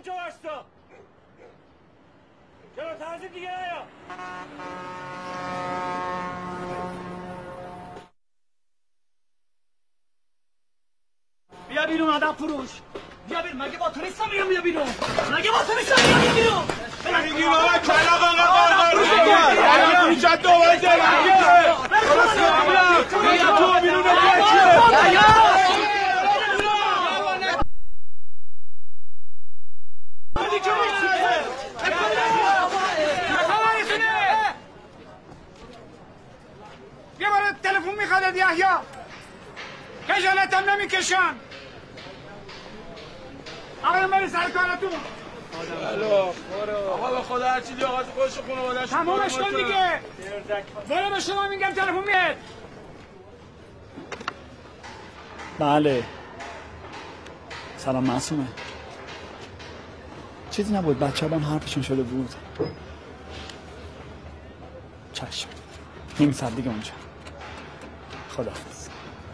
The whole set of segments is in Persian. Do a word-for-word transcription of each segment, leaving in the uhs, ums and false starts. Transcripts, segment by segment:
اونجا واستا. چرا تازه دیگه نیا؟ بیا بیرون آدم فروش. بیا بیرون. مگه با تو نیستم میگم بیا بیرون. مگه با تو نیستم میگم بیا بیرون. بگیر بابا کلاغ آقا قرقر میشه. اینجا دوباره جلویه. بیا تو بیرون بیا. یه بار تلفن میخواد یحیی خجالتم نمیکشن. آقا بری سر کارتون. آقا به خدا هرچی دی آقا خودش خانواده‌اش تمامش کن دیگه. برو به شما میگم تلفن میاد. بله. سلام معصومه. چیزی نبود، بچه ها هم حرفشون شده بود. چشم. نیم ساعت دیگه اونجا. خداحافظ.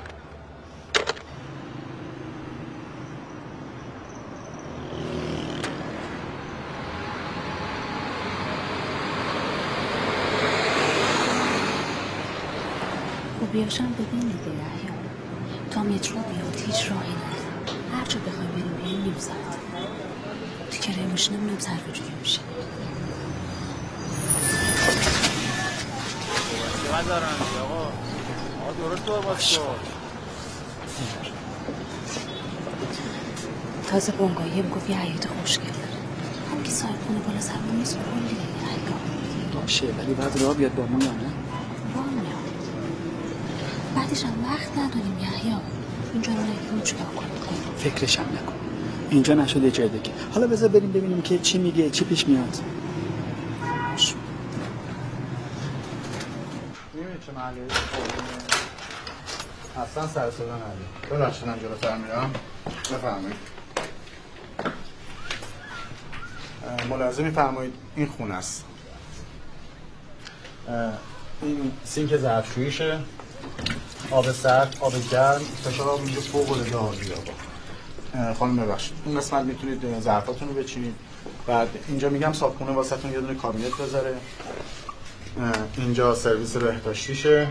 خب بیاشم ببین دیگه یحیی. تا مترو بیاد هیچ راهی نداره. هر جا بخوای بریم بریم نیم ساعت. تو کرایه ماشینم نیم صرفه جوری میشه. چقدر دارن آقا؟ آقا درست تو باش کن. تازه بونگاییه میگفت یه حیاط خوشگل داره. هم که صاحب خونه بالا سرمون نیست کلیه یحیی. باشه ولی بعد راه بیاد با ما یا نه؟ با میام. بعدش هم وقت نداریم یحیی. اینجا رو نگیرون چیکار کنیم؟ فکرشم نکن. اینجا نشده جای دیگه. حالا بذار بریم ببینیم که چی میگه، چی پیش میاد. می‌بینی چه محلی اصلا سر صدا نداری. ببخشید من جلوتر میرم. بفرمایید. ملاحظه می‌فرمایید این خونه است. این سینک ظرفشوییشه. آب سرد، آب گرم، فشار آب اینجا فوق‌العاده عالیه آقا. خانم ببخشید. این قسمت میتونید ظرفاتون رو بچینید. بعد اینجا میگم صابخونه واسهتون یه دونه کابینت بذاره. اینجا سرویس بهداشتیشه.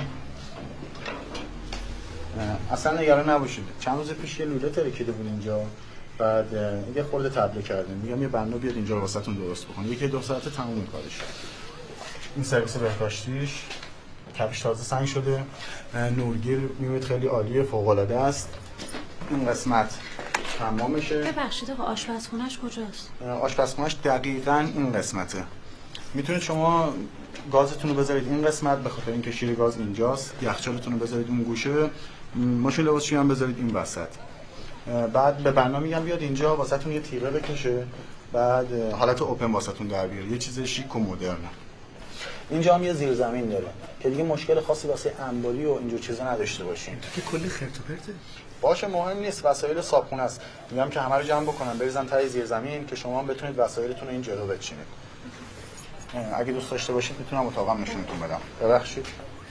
اصلا نگران نباشید. چند روز پیش یه لوله ترکیده بود اینجا. بعد یه خورده تبله کردیم. میگم یه بنا بیاد اینجا واسهتون درست بکنه. یکی دو ساعت تموم کارش. این سرویس بهداشتیش کفش تازه سنگ شده. نورگیر میبینید خیلی عالیه، فوق العاده است. این قسمت حمامشه. ببخشید آقا آشپزخونه‌اش کجاست؟ آشپزخونه‌اش دقیقاً این قسمته. میتونید شما گازتون رو بذارید این قسمت به خاطر اینکه شیر گاز اینجاست. یخچالتون رو بذارید اون گوشه. ماشین لباسشویی هم بذارید این وسط. بعد به بنا میگم بیاد اینجا واسهتون یه تیغه بکشه. بعد حالت اوپن واسهتون در بیاره. یه چیز شیک و مدرن. اینجا هم یه زیرزمین داره که دیگه مشکل خاصی واسه انباری و اینجور چیزا نداشته باشین. تو که کلی خرت و پرته. باشه مهم نیست، وسایل صابخونه است. میگم که همه رو جمع بکنن بریزن تای زیرزمین که شما هم بتونید وسایلتون رو این جلو بچینید. اگه دوست داشته باشید میتونم اتاقم نشونتون بدم. ببخشید.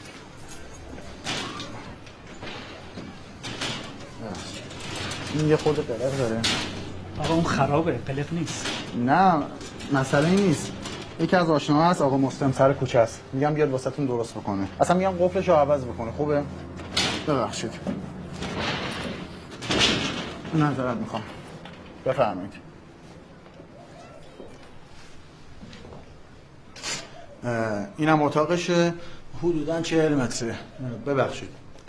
این یه خورده قلق داره. آقا اون خرابه، قلق نیست. نه مسئله این نیست. یکی از آشناها هست آقا مسلم سر کوچه است. میگم بیاد واسهتون درست بکنه. اصلا میگم قفلش رو عوض بکنه. خوبه؟ ببخشید. نظرت میخوام. بفرمایید. اینم اتاقشه. حدوداً چهل متره. ببخشید.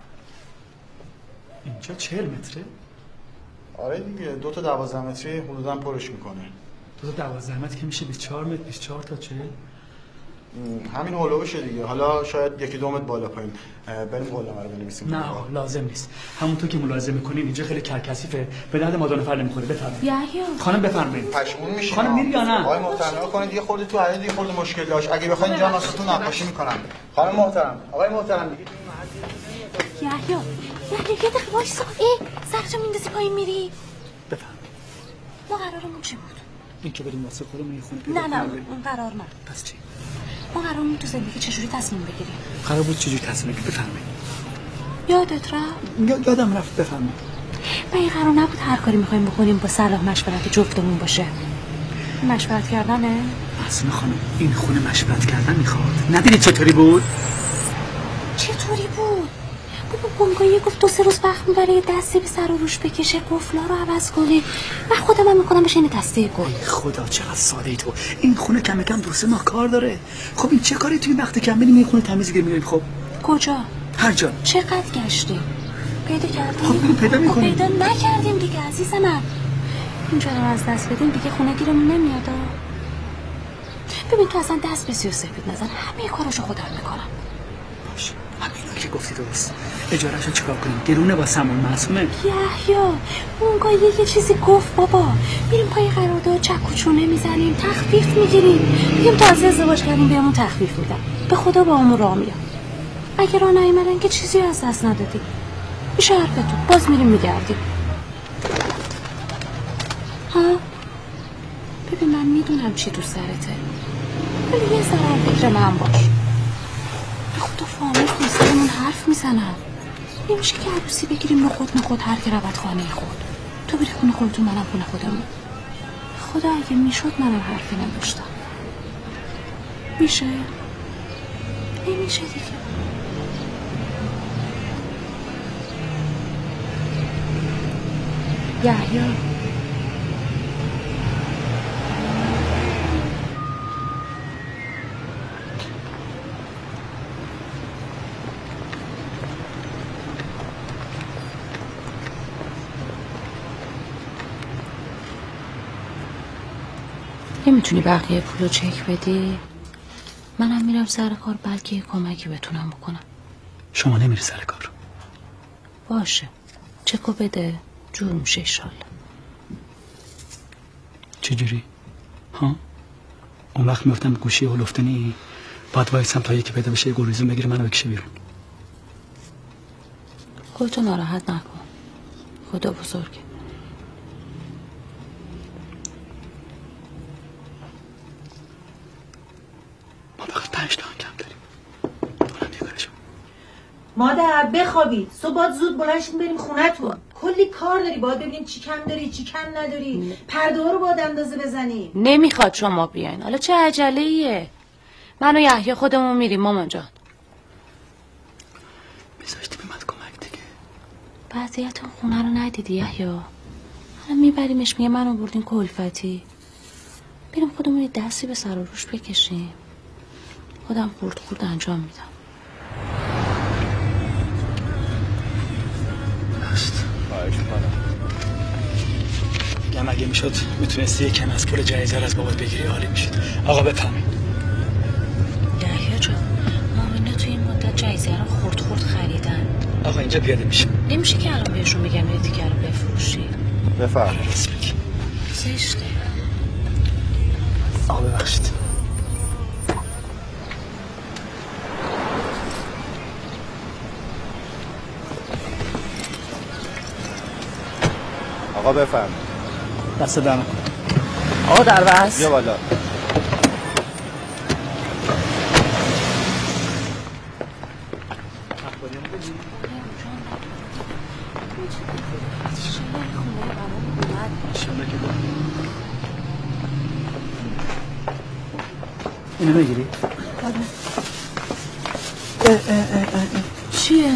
اینجا چهل متره؟ آره دیگه دو تا دوازده متری حدوداً پرش میکنه. دو تا دوازده متر که میشه بیست و چهار متر، بیست و چهار تا چهل. همین هولوشه دیگه. حالا شاید یکی دو متر بالا پایین. بریم قولمه رو بنویسیم. نه آقا لازم نیست. همونطور که ملاحظه میکنین اینجا خیلی کرکسیفه. به درد مادر نفر نمیخوره. بفرمایید. یحیی خانم بفرمایید. پشمون میشین. خانم میری یا نه؟ آقای محترم کنید یه خورده تو حیاط یه خورده مشکل داشت. اگه بخواید اینجا ناستون نقاشی میکنم. خانم محترم، آقای محترم دیگه یحیی یحیی یه دقیقه وایسا. ای سرشو میندازی پایین میری. بفرمایید. ما قرارمون چی بود؟ این که بریم واسه خودمون یه خونه پیدا نه نه اون قرار نه. پس چی؟ ما قرارمون تو زندگی چجوری تصمیم بگیریم؟ قرار بود چجوری تصمیم بگیریم؟ بفرمایید. یادت رفت؟ یادم رفت. بفرمایید. به این قرار نبود هر کاری میخوایم بکنیم با صلاح مشورت جفتمون باشه. مشورت کردنه؟ معصومه خانم این خونه مشورت کردن میخواد. ندیدی چطوری بود؟ چطوری بود؟ بابا بنگاهی گفت دو سه روز وقت میبره یه دستی به سر و روش بکشه قفلا رو عوض کنه. من خودم هم میکنم بشه این دسته گل. خدا چقدر ساده ای تو. این خونه کم کم دو سه ماه کار داره. خب این چه کاری توی وقت کم بریم این خونه تمیز گیر میاریم؟ خب کجا؟ هر جا. چقدر گشتیم؟ پیدا کردیم؟ خب پیدا میکنیم. خب پیدا نکردیم دیگه عزیز من. اینجا رو از دست بدیم دیگه خونه گیرمون نمیاد. ببین تو اصلا دست به سیاه سفید نزن. همه کاراشو خودم میکنم. باشه همینا که گفتی درست. اجارهشو چیکار کنیم؟ گرونه با سمون معصومه. یحیی اونگاه یه چیزی گفت بابا میریم پای قرارداد چک و چونه میزنیم تخفیف میگیریم. میگیم تازه ازدواج کردیم بهمون تخفیف میدن. به خدا با همون راه میاد. اگه راه نیومدن که چیزی از دست ندادیم. میشه حرفتون باز میریم میگردیم. ها ببین من میدونم چی تو سرته ولی یه ذره فکر من باش. به خدا فامیل خونسرمون حرف میزنم. نمیشه که عروسی بگیریم نخود نخود هر که رود خانه خود. تو بری خونه خودتون منم خونه خودمون. خدا اگه میشد منم حرفی نداشتم. میشه؟ نمیشه دیگه. یحیی نمیتونی بقیه پولو چک بدی؟ منم میرم سر کار بلکه یه کمکی بتونم بکنم. شما نمیری سر کار؟ باشه چکو بده جور میشه ایشالله. چجوری؟ ها؟ اون وقت میفتم گوشی هلوفتنی باید وایسم تا یکی پیدا بشه یه گلریزون بگیره منو بکشه بیرون. خودتو ناراحت نکن. خدا بزرگه. ما فقط پنج تا کم داریم. اونم یه کارشون. مادر بخوابید صبح باید زود بلند شیم بریم خونتون. کلی کار داری باید ببینیم چی کم داری چی کم نداری. پرده ها رو باید اندازه بزنیم. نمیخواد شما بیاین. حالا چه عجله ایه؟ من و یحیی خودمون میریم مامان جان. میذاشتی به من کمک دیگه. وضعیت اون خونه رو ندیدی یحیی؟ حالا میبریمش میگه منو بردین کلفتی. بریم خودمون یه دستی به سر و روش بکشیم. خودم خورد خورد انجام میدم. هست خواهش کنم. میگم اگه میشد میتونستی یکم از پول جایزه از بابات بگیری عالی میشد. آقا بفهمید یحیی جان مامانه تو این مدت جایزه رو خورد خورد خریدن. آقا اینجا پیاده میشه. نمیشه که الان بهشون بگم یه دیگر رو بفروشی. بفرمایید. راست میگی. زشته. آقا ببخشید. آقا بفرمایید. دست دارم. آقا در بس. بیا بالا. اینو بگیری؟ چیه؟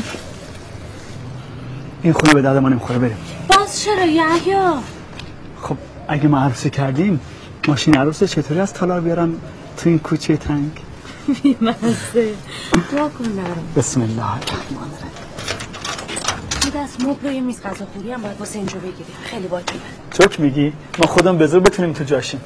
این خونه به درد ما نمیخوره بریم. باز چرا یحیی؟ خب اگه ما عروسی کردیم ماشین عروس چطوری از تالار بیارم تو این کوچه تنگ؟ بیمزه. دعا کن نرم. بسم الله الرحمن الرحیم. یه دست مبل و یه میز غذاخوری هم باید واسه اینجا بگیریم. خیلی باید میبره. چوک میگی؟ ما خودم به زور بتونیم تو جاشیم.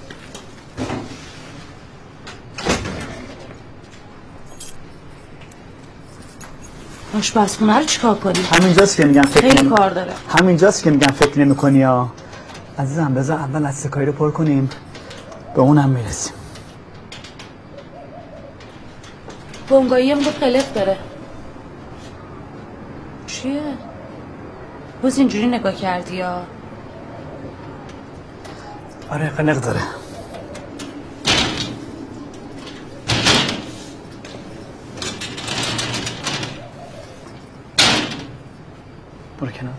آشپزخونه رو چیکار کنیم؟ همینجاست که میگن فکر خیلی نمی... کار داره. همینجاست که میگن فکر نمی‌کنی ها. عزیزم بذار اول از سکایی رو پر کنیم به اونم میرسیم. بونگایی هم گفت قلق داره. چیه؟ باز اینجوری نگاه کردی یا؟ آره قلق داره. برو کنار.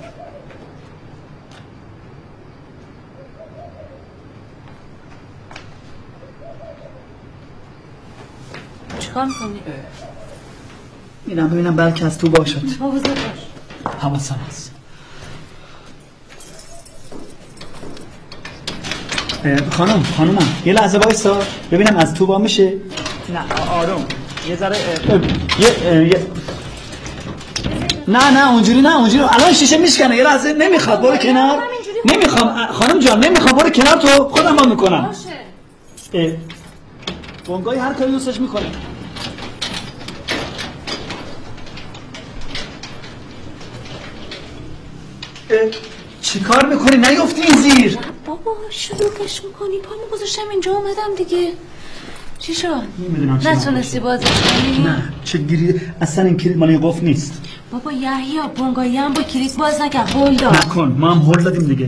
چیکار میکنی؟ میرم ببینم بلکه از تو باشد. حافظت باش. حواسم هست. خانم خانومم یه لحظه وایسا ببینم از تو با میشه. نه آروم یه ذره یه یه نه نه اونجوری نه اونجوری الان شیشه میشکنه. یه لحظه نمیخواد برو کنار. نمیخوام خانم جان نمیخوام برو کنار تو خودم با میکنم. باشه بونگای هر کاری دوستش میکنه. چی کار میکنی؟ نیفتی این زیر. بابا شلوغش میکنی. پامو گذاشتم اینجا اومدم دیگه. چی شد؟ نمیدونم چی نتونستی بازش کنی؟ نه چه گیری اصلا این کلید مال این قفل نیست. بابا یحیی بونگایی هم با کلید باز نکرد. هول داد. نکن ما هم هول دادیم دیگه.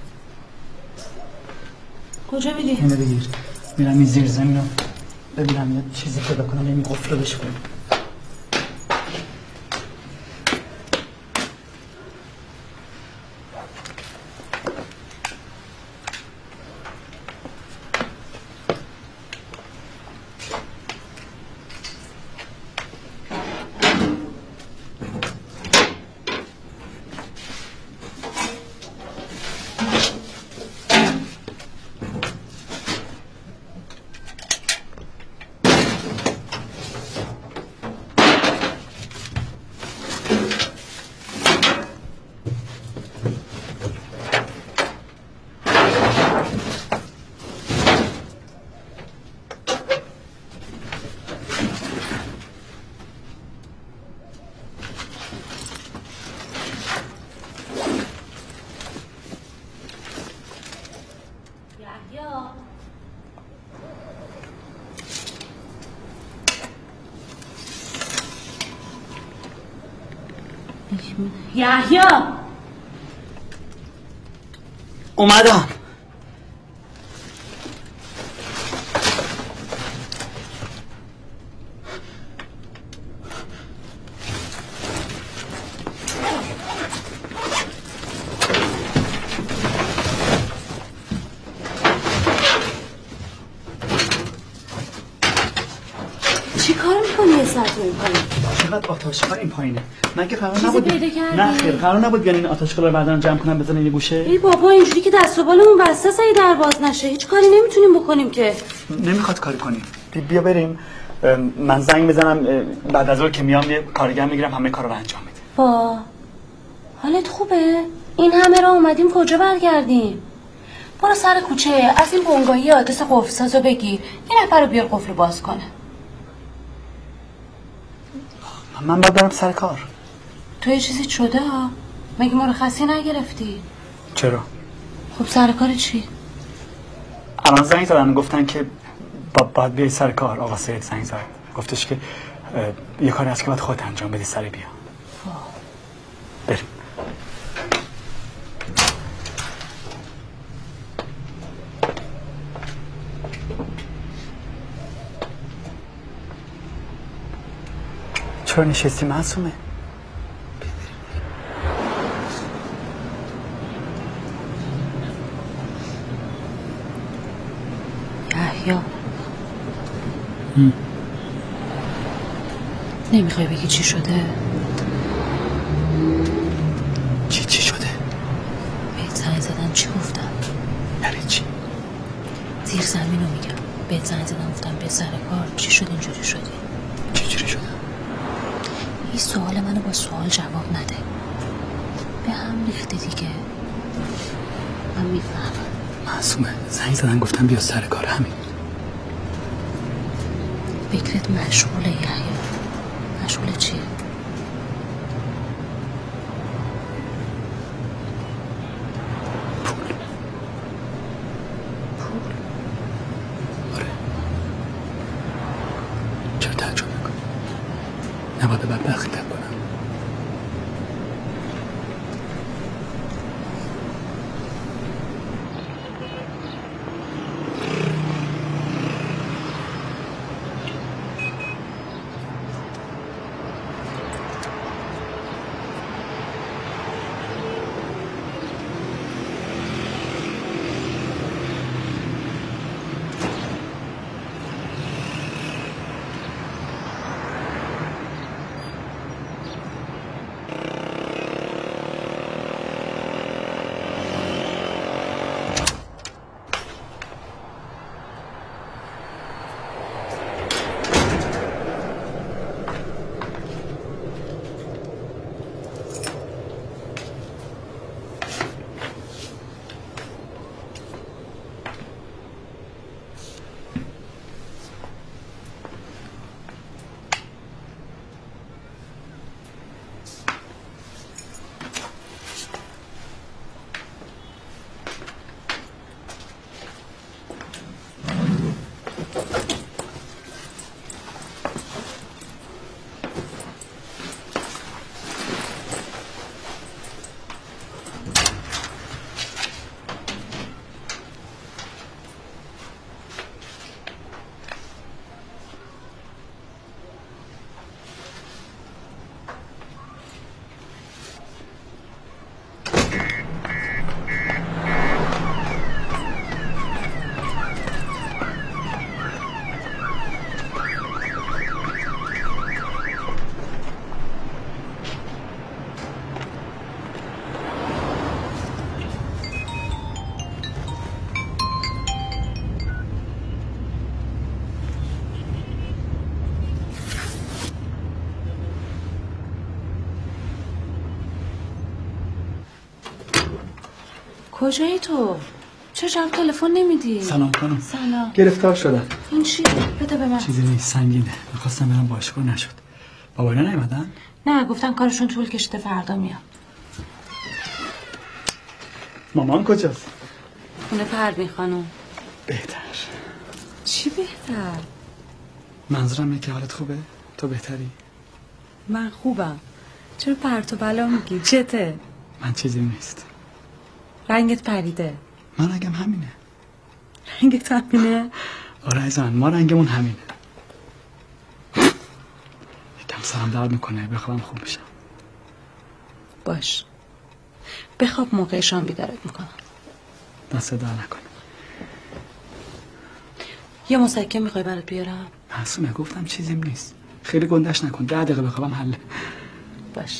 کجا میری؟ اینو بگیر. میرم این زیر زمین رو ببینم یه چیزی پیدا کنم این قفل رو بشکنم. یحیی اومدم. چی کار میکنی یه ساعت این پایین؟ چقدر آتاشخال این پایینه. من که قرار چیزی نبود پیدا کردی؟ نه خیر قرار نبود بیان این آتاشخال رو بعداً جمع کنم بزنن یه گوشه. ای بابا اینجوری که دست و بالمون بسته است اگه در باز نشه هیچ کاری نمیتونیم بکنیم که. نمیخواد کاری کنیم. بیا بریم من زنگ بزنم بعد از اون که میام یه کارگر میگیرم همه کارو رو انجام میده. با حالت خوبه؟ این همه راه اومدیم کجا برگردیم؟ برو سر کوچه از این بونگایی آدرس قفل‌سازو بگیر یه نفر رو بیار قفل باز کنه. من باید برم سر کار. تو یه چیزی شده ها؟ مگه مرخصی نگرفتی؟ چرا؟ خب سر کار چی؟ الان زنگ زدن گفتن که با باید بیای سر کار. آقا سید زنگ زد گفتش که یه کاری هست که باید خودت انجام بدی سری بیا. بریم. چرا نشستی معصومه؟ یحیی نمیخوای بگی چی شده؟ چی چی شده؟ بهت زنگ زدن چی گفتم؟ یعنی چی؟ زیر زمین رو میگم. بهت زنگ زدن گفتم به سر کار چی شد اینجوری شدی؟ چی جوری شده؟ این سوال منو با سوال جواب نده. به هم ریختی دیگه. من میفهمم. معصومه زنگ زدن گفتم بیا سر کار همین. فکرت مشغوله یحیی. مشغوله چیه؟ پول. پول. آره. چرا تعجب میکنی؟ نباید به بدبختی فکر کنم. کجایی تو؟ چرا جواب تلفن نمیدی؟ سلام خانم. سلام. گرفتار شدم. این چی؟ بده به من. چیزی نیست، سنگینه. میخواستم برم باشگاه نشد. بابا اینا نیومدن؟ نه گفتن کارشون طول کشیده فردا میاد. مامان کجاست؟ خونه پروین خانم. بهتر. چی بهتر؟ منظورم اینه که حالت خوبه؟ تو بهتری؟ من خوبم. چرا پرت و بلا میگی؟ چته؟ من چیزی نیست. رنگت پریده. من رنگم همینه. رنگت همینه؟ آره عزیزم، ما رنگمون همینه. یکم سرم درد میکنه، بخوابم خوب میشم. باش. بخواب، موقع شام بیدارت میکنم. دست در نکنه. یه مسکن میخوای برات بیارم؟ معصومه، گفتم چیزیم نیست. خیلی گندش نکن، ده دقیقه بخوابم حله. باش.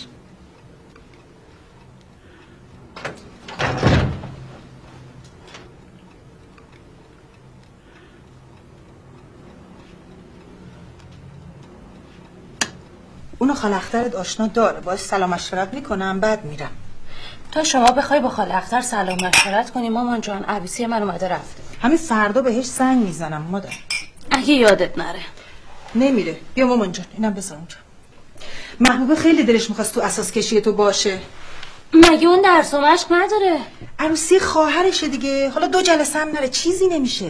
اونو خاله اخترت آشنا داره، باید سلام مشورت میکنم بعد میرم. تا شما بخوای با خاله اختر سلام مشورت کنی مامان جان، عروسی من اومده رفته. همین فردا بهش زنگ میزنم مادر. اگه یادت نره. نمیره. بیا مامان جان، اینم بذار اونجا. محبوبه خیلی دلش میخواست تو اساس کشی تو باشه. مگه اون درس و مشق نداره؟ عروسی خواهرشه دیگه، حالا دو جلسه هم نره چیزی نمیشه.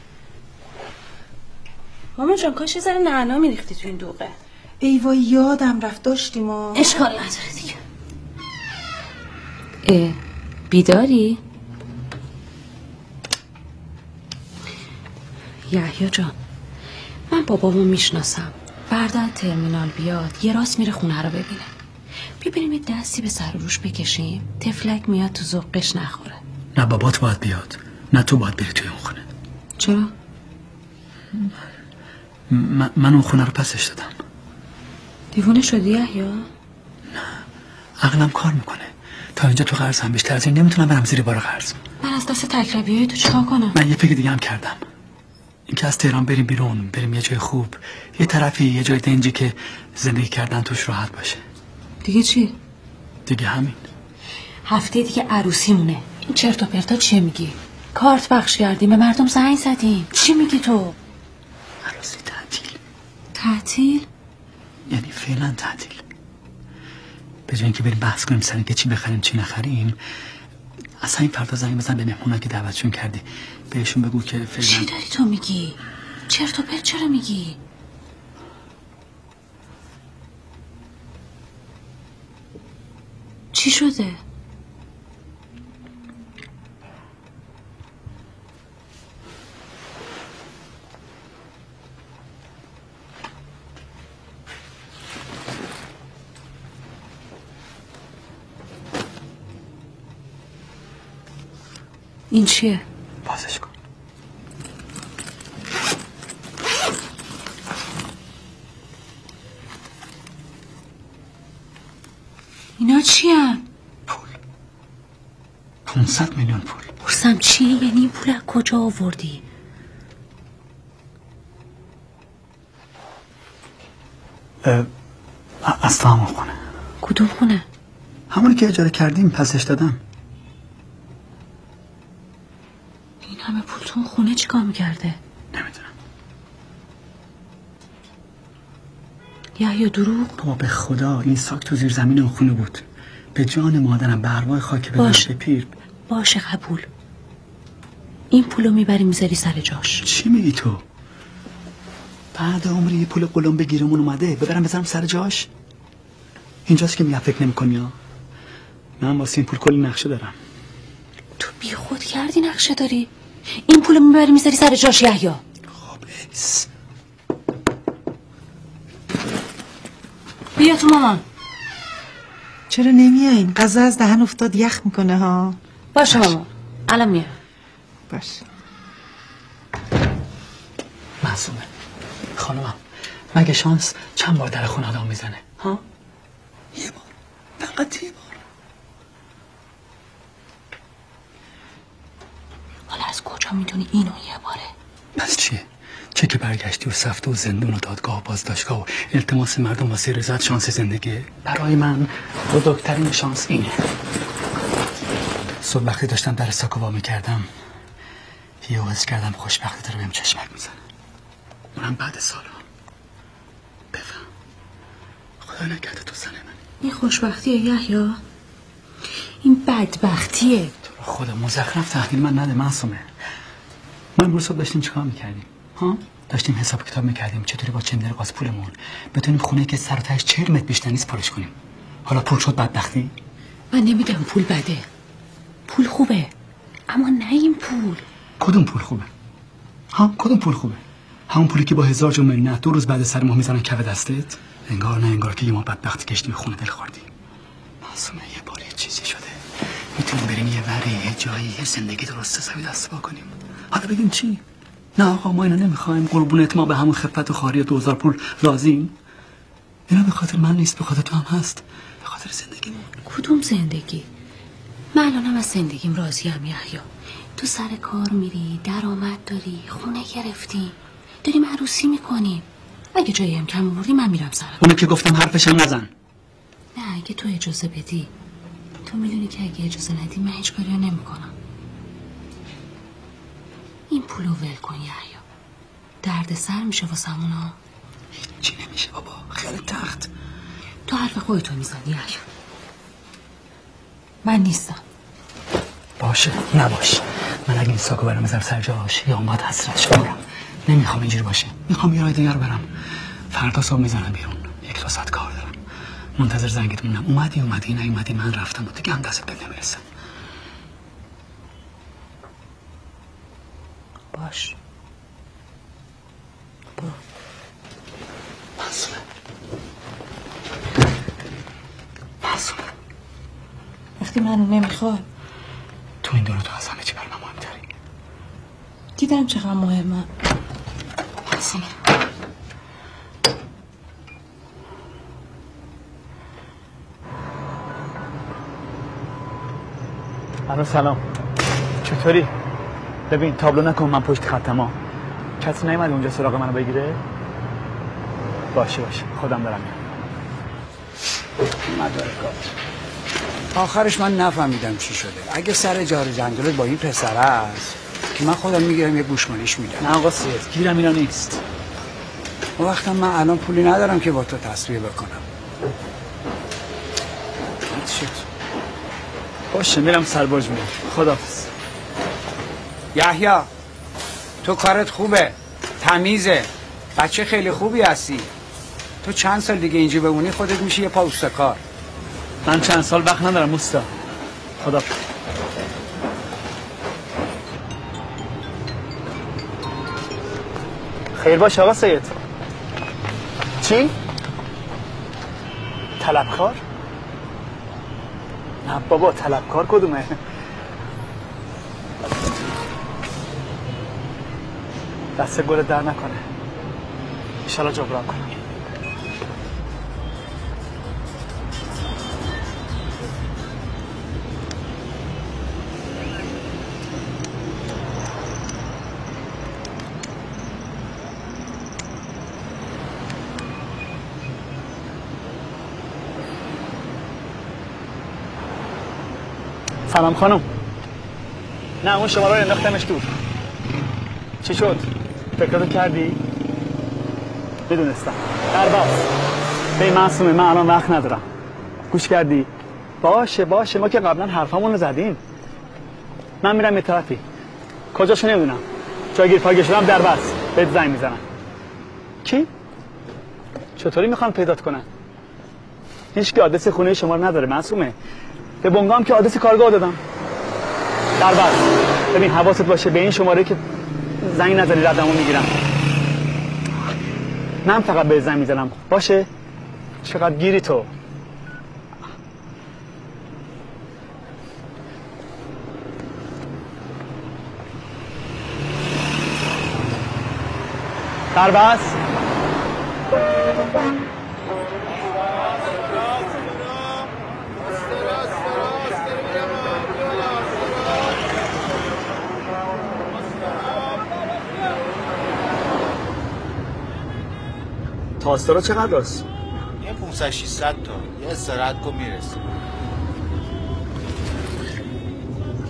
مامان جان کاش یه ذره نعنا میریختی تو این دوغه. ای وای یادم رفت داشتیم ما. اشکال نداره دیگه. اه بیداری؟ یحیی جان، من بابامو میشناسم. فردا ترمینال بیاد یه راست میره خونه رو ببینه. ببینیم یه دستی به سر روش بکشیم، تفلک میاد تو ذوقش نخوره. نه بابات باید بیاد، نه تو باید بری توی اون خونه. چرا؟ م- من اون خونه رو پسش دادم. دیوونه شدی یحیی؟ نه، عقلم کار میکنه. تا اینجا تو قرضم بیشتر از این نمیتونم برم زیر بار قرض. من از دست تکربیای تو چیکار کنم؟ من یه فکر دیگه هم کردم. اینکه از تهران بریم بیرون، بریم یه جای خوب، یه طرفی، یه جای دنجی که زندگی کردن توش راحت باشه. دیگه چی؟ دیگه همین. هفته دیگه عروسیمونه. این چرت و پرتا چیه میگی؟ کارت بخش کردیم، به مردم زنگ زدیم. چی میگی تو؟ عروسی تعطیل. تعطیل؟ یعنی فعلا تعطیل. به جای اینکه بریم بحث کنیم سر اینکه چی بخریم چی نخریم، اصلا این فردا زنگ بزن به مهمونا که دعوتشون کردی، بهشون بگو که فعلا. چی داری تو میگی؟ چرت و پرت چرا میگی؟ چی شده؟ این چیه؟ بازش کن. اینا چی هم؟ پول. پونصد میلیون پول. پرسم چی؟ یعنی این پول از کجا آوردی؟ از تو همون خونه. کدوم خونه؟ همونی که اجاره کردیم پسش دادم. این همه پول تو اون خونه چیکار میکرده؟ نمیدونم. یحیی دروغ؟ بابا به خدا این ساک تو زیر زمین اون خونه بود. به جان مادرم، به ارواح خاک بدم به پیر. باشه قبول. این پولو میبری میذاری سر جاش. چی میگی تو؟ بعد عمری یه پول قلم بگیرمون اومده ببرم بذارم سر جاش؟ اینجاست که میگم فکر نمی‌کنی ها؟ من واسه این پول کلی نقشه دارم. تو بی خود کردی نقشه داری؟ این پولو میبری میذاری سر جاش یحیی. خب ایس. بیا تو مامان. چرا نمیاین؟ غذا از دهن افتاد یخ میکنه ها. باشه مامان الان میام. باشه. معصومه خانمم، مگه شانس چند بار در خونه آدم میزنه ها؟ یه بار، فقط یه بار. حالا از کجا میدونی اینو یه باره؟ پس چیه؟ چه که برگشتی و سفته و زندون و دادگاه و بازداشتگاه و التماس مردم واسه رضایت شانس زندگی. برای من بزرگترین شانس اینه. صبح وقتی داشتم در ساکو وا میکردم یه واسه کردم خوشبختی داره بهم چشمک میزنه، اونم بعد سالها. بفهم خدا نکرده تو زن من. این خوشبختیه یحیی؟ این بدبختیه. تو رو خدا مزخرف تحلیل من نده معصومه. ما امروز صبح داشتیم چیکار میکردیم؟ ها؟ داشتیم حساب کتاب میکردیم چطوری با چندر قاز پولمون بتونیم خونه که سر و تهش چهل متر بیشتر نیست پارش کنیم. حالا پول شد بدبختی؟ من نمیگم پول بده، پول خوبه، اما نه این پول. کدوم پول خوبه؟ ها کدوم پول خوبه؟ همون پولی که با هزار جون منت دو روز بعد سر ماه میزنن کف دستت؟ انگار نه انگار که یه ما بدبختی کشتی به خونه دل خوردی. معصومه یه بار یه چیزی شده میتونیم بریم یه وری یه جایی یه زندگی درست حسابی دست پا کنیم. حالا بگیم چی؟ نه آقا ما اینو نمیخوایم، قربونت ما به همون خفت و خاری دو هزار پول راضیم. اینا به خاطر من نیست، به خاطر تو هم هست، به خاطر زندگیمون. کدوم زندگی؟ من الانم از زندگیم راضیم یحیی. تو سر کار میری، درآمد داری، خونه گرفتی، داریم عروسی میکنیم. اگه جایی هم کم آوردی من میرم سر کار. اونو که گفتم حرفشم نزن. نه اگه تو اجازه بدی. تو میدونی که اگه اجازه ندی من هیچ کاری نمیکنم. این پولو ول کن یحیی. درد سر میشه واسمون ها. هیچی نمیشه بابا، خیلی تخت. تو حرف خودتو میزنی یحیی. من نیستم. باشه نباش. من اگه این ساکو برم بذارم سر جاش یا اومد حسرتش کنم. نمیخوام اینجوری باشه. میخوام یه راه دیگه رو برم. فردا صبح میزنم بیرون. یک دو ساعت کار دارم. منتظر زنگت مونم. اومدی اومدی نه اومدی من رفتم و دیگه هم دست به نمیرسم. باش. برو. معصومه. معصومه. وقتی منو نمیخوای تو این دورو تو از همه چی برای من مهمتری. دیدم چقدر مهمه. معصومه. الو سلام، چطوری؟ ببین تابلو نکن من پشت خطم ها. کسی نیومده اونجا سراغ منو بگیره؟ باشه باشه خودم دارم میام. مدارکات آخرش من نفهمیدم چی شده. اگه سر جار جنگلت با این پسر است که من خودم میگیرم یه گوشمالیش میدم. نه آقا سید گیرم اینا نیست. اون وقتا من الان پولی ندارم که با تو تصویه بکنم. شد باشه میرم سرباج میرم. خداحافظ. یحیی تو کارت خوبه، تمیزه، بچه خیلی خوبی هستی. تو چند سال دیگه اینجا بمونی خودت میشه یه پا اوستکار. من چند سال وقت ندارم مستا. خداحافظ. خیر باشه آقا سید. چی؟ طلبکار؟ نه بابا طلبکار کدومه؟ دست گل در نکنه. انشالله جبران کنم. سلام خانم. نه اون شماره رو انداختمش دور. چی شد؟ فکراتو کردی؟ بدونستم. در باز. بی معصومه من الان وقت ندارم. گوش کردی؟ باشه باشه ما که قبلا حرفامون رو زدیم. من میرم یه طرفی. کجاشو نمیدونم. جاگیر پاگیر شدم در باز. بهت زنگ میزنم. کی؟ چطوری میخوان پیدات کنن؟ هیچ کی آدرس خونه شما رو نداره معصومه. به بنگام که آدرس کارگاه دادم. در باز. ببین حواست باشه به این شماره که زنگ نزنی ردمو میگیرم. من فقط به زنگ میزنم. باشه؟ چقدر گیری تو. در باز. تاسترا چقدر است؟ یه پونصد ششصد تا. یه استراحت کن میرسه.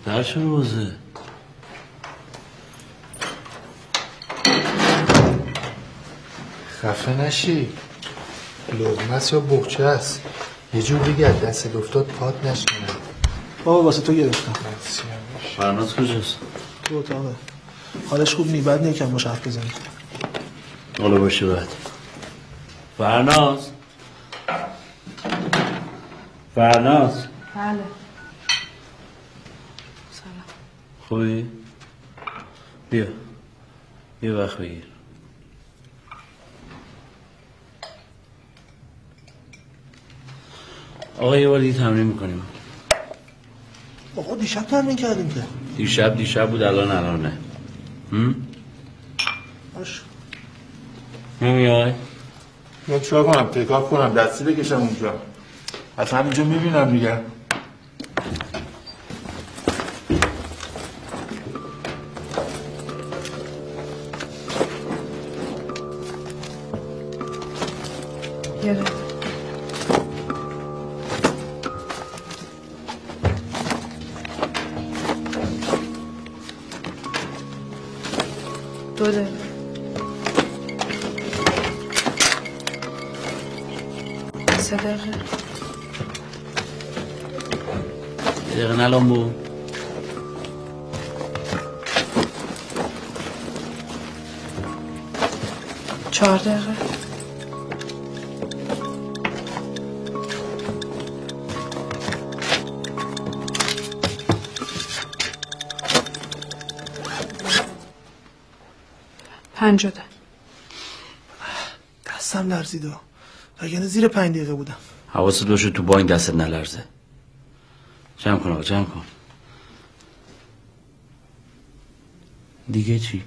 در چرا بازه؟ خفه نشی. لقمه است یا بخچه است؟ یه جور دیگه دست افتاد پات نشکنه. بابا واسه تو گرفتم. فرناز کجاست؟ تو اتاقه. حالش خوب نی، بد نی کم باش حرف بزنی. حالا باشه بعد. فرناز فرناز بله. سلام. خوبی؟ بیا یه وقت بگیر. آقا یه بار دیگه تمرین میکنیم. آقا دیشب تمرین کردیم که. دیشب دیشب بود الان الانه. هم؟ باش. نمیای؟ من چیکار کنم؟ تکاف کنم دستی بکشم اونجا. از همینجا میبینم دیگه. یه دو دقیقه. سه دقیقه. یه دقیقه نلام بود. چهار دقیقه. پنج شده. دستم لرزیده. وگرنه زیر پنج دقیقه بودم. حواست باشه تو با این دستت نلرزه. جمع کن آقا جمع کن. دیگه چی؟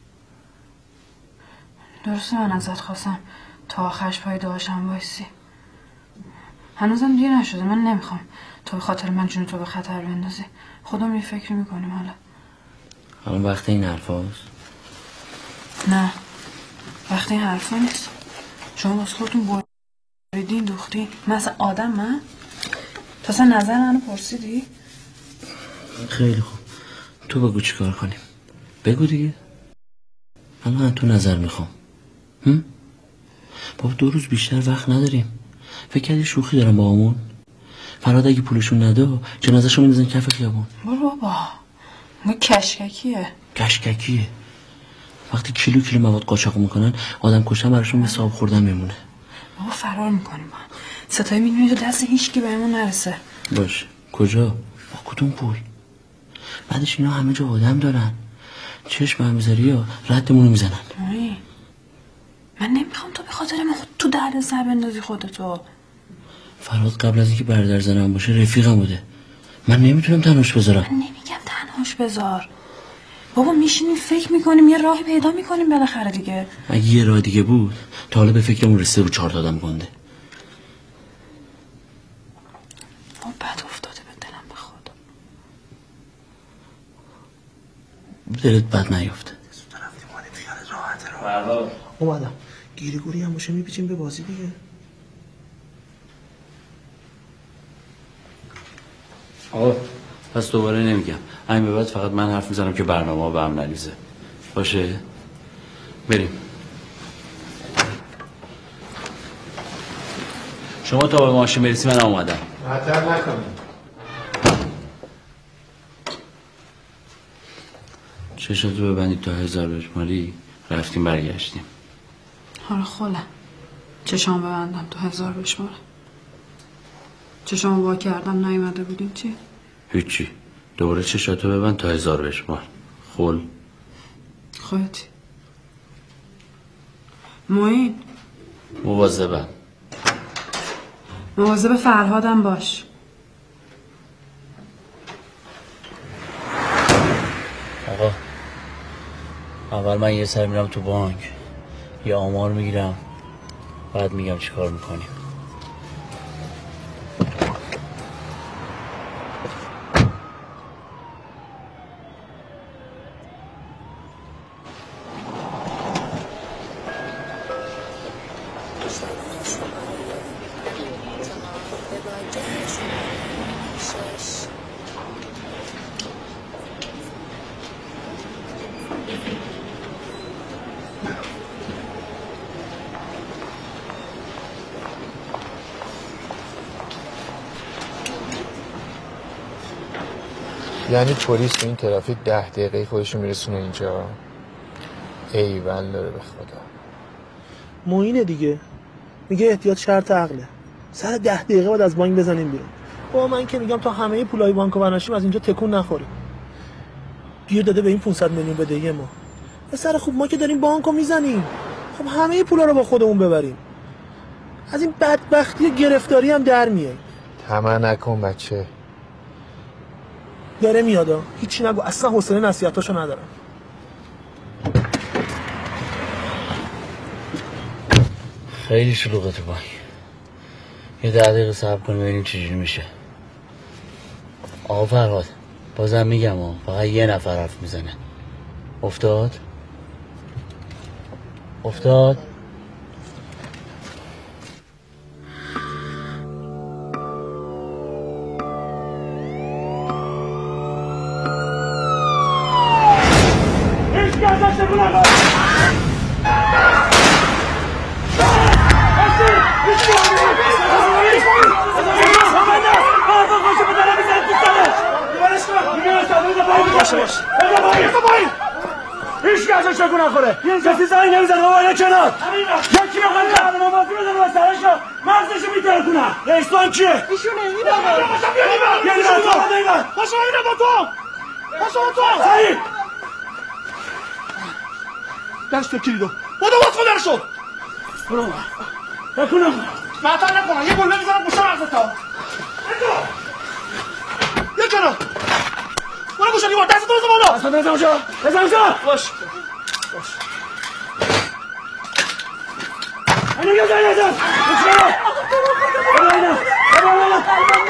درسته من ازت خواستم تا آخرش پای دعاشم بایستی. هنوزم دیر نشده. من نمیخوام تو به خاطر من جون تو به خطر بندازی. خودم یه فکر میکنیم حالا. الان وقت این حرف هاست؟ نه وقتی این حرفا نیست. شما باز خودتون بریدین دوختی. من اصلا آدم من تا اصلا نظر منو پرسیدی؟ خیلی خوب تو بگو چی کار کنیم. بگو دیگه. من تو نظر میخوام. هم؟ بابا دو روز بیشتر وقت نداریم. فکر کردی شوخی دارم با همون؟ فراد اگه پولشون نده جنازه‌شو میندازن کف خیابون. برو بابا ما کشککیه. کشککیه. وقتی کیلو کیلو مواد قاچاق میکنن آدم کشتن براشون مثل آب خوردن میمونه. بابا فرار میکنیم با ستایی میدونی تو دست هیچکی بهمون نرسه. باشه کجا؟ با کدوم پول؟ بعدش اینا همه جا آدم دارن. چشم هم بذاری یا ردمونو میزنن. مایی من نمیخوام تو به خاطر من خود تو درد سر بندازی خودتو. فراد قبل از اینکه برادر زنم باشه رفیقم بوده. من نمیتونم تنهاش بذارم. من نمیگم تنهاش بذار بابا. میشینیم فکر میکنیم یه راهی پیدا میکنیم بالاخره دیگه. اگه یه راه دیگه بود تا حالا به فکرمون رسیده رو چهار دادم گنده. بابا بد افتاده به دلم به خدا. دلت بد نیافته. اومدم. گیری گوری هم باشه میپیچیم به بازی دیگه. آقا پس دوباره نمیگم. همین به بعد فقط من حرف میزنم که برنامه ها به هم نریزه. باشه؟ بریم. شما تا به ماشین برسی من آمدم. معطل نکنیم. چشاتو ببندید تا هزار بشماری. رفتیم برگشتیم. حالا خولم چشام ببندم تو هزار بشماره. چشام وا کردم نیومده بودیم چی؟ هیچی. دوباره چشاتو ببند تا هزار بشمار. خول خودتی. معین مواظبم. مواظب فرهادم باش. آقا اول من یه سر میرم تو بانک یه آمار میگیرم بعد میگم چی کار میکنیم. یعنی پلیس تو این ترافیک ده دقیقه خودشو میرسونه اینجا؟ ایول داره به خدا. معینه دیگه، میگه احتیاط شرط عقله. سر ده دقیقه بعد از بانک بزنیم بیرون. با من که میگم تا همه پولای بانکو بناشیم از اینجا تکون نخوریم. گیر داده به این پانصد میلیون بدهی ما. پسر خوب ما که داریم بانکو میزنیم، خب همه پولا رو با خودمون ببریم. از این بدبختی و گرفتاری هم در میای. طمع نکن بچه. داره میادا، هیچی نگو، اصلا حوصله نصیحتاشو ندارم. خیلی شلوغه تو بانک. یه ده دقیقه صبر کنیم ببینیم چجوری میشه. آقا فرهاد بازم میگم ها، فقط یه نفر حرف میزنه. افتاد؟ افتاد؟ هیچ که ازش شکو نخوره. کسی زنگ نمیزنه بابا اینه کنار. یکی بخواد کرده ما بازی بزنه با سرشو مغزشو میتره کنم. رئیسان کیه؟ ایشونه این آقا. بیا این با تو. باشا اینه با تو. باشا با تو. سعید. درش تو کلیدو. بودو باز کن درشو. برو بابا. نکنم. معطل نکنم. یه گلمه میزنم گوشه مغزتا. بگو. یه کنار. برو گوشه دیوار دستتو بزن بالا. دستتو بزن اونجا. بزن اونجا. باش. باش. اینو یه جایی ازم. بچه رو. بلا اینا. بلا بلا.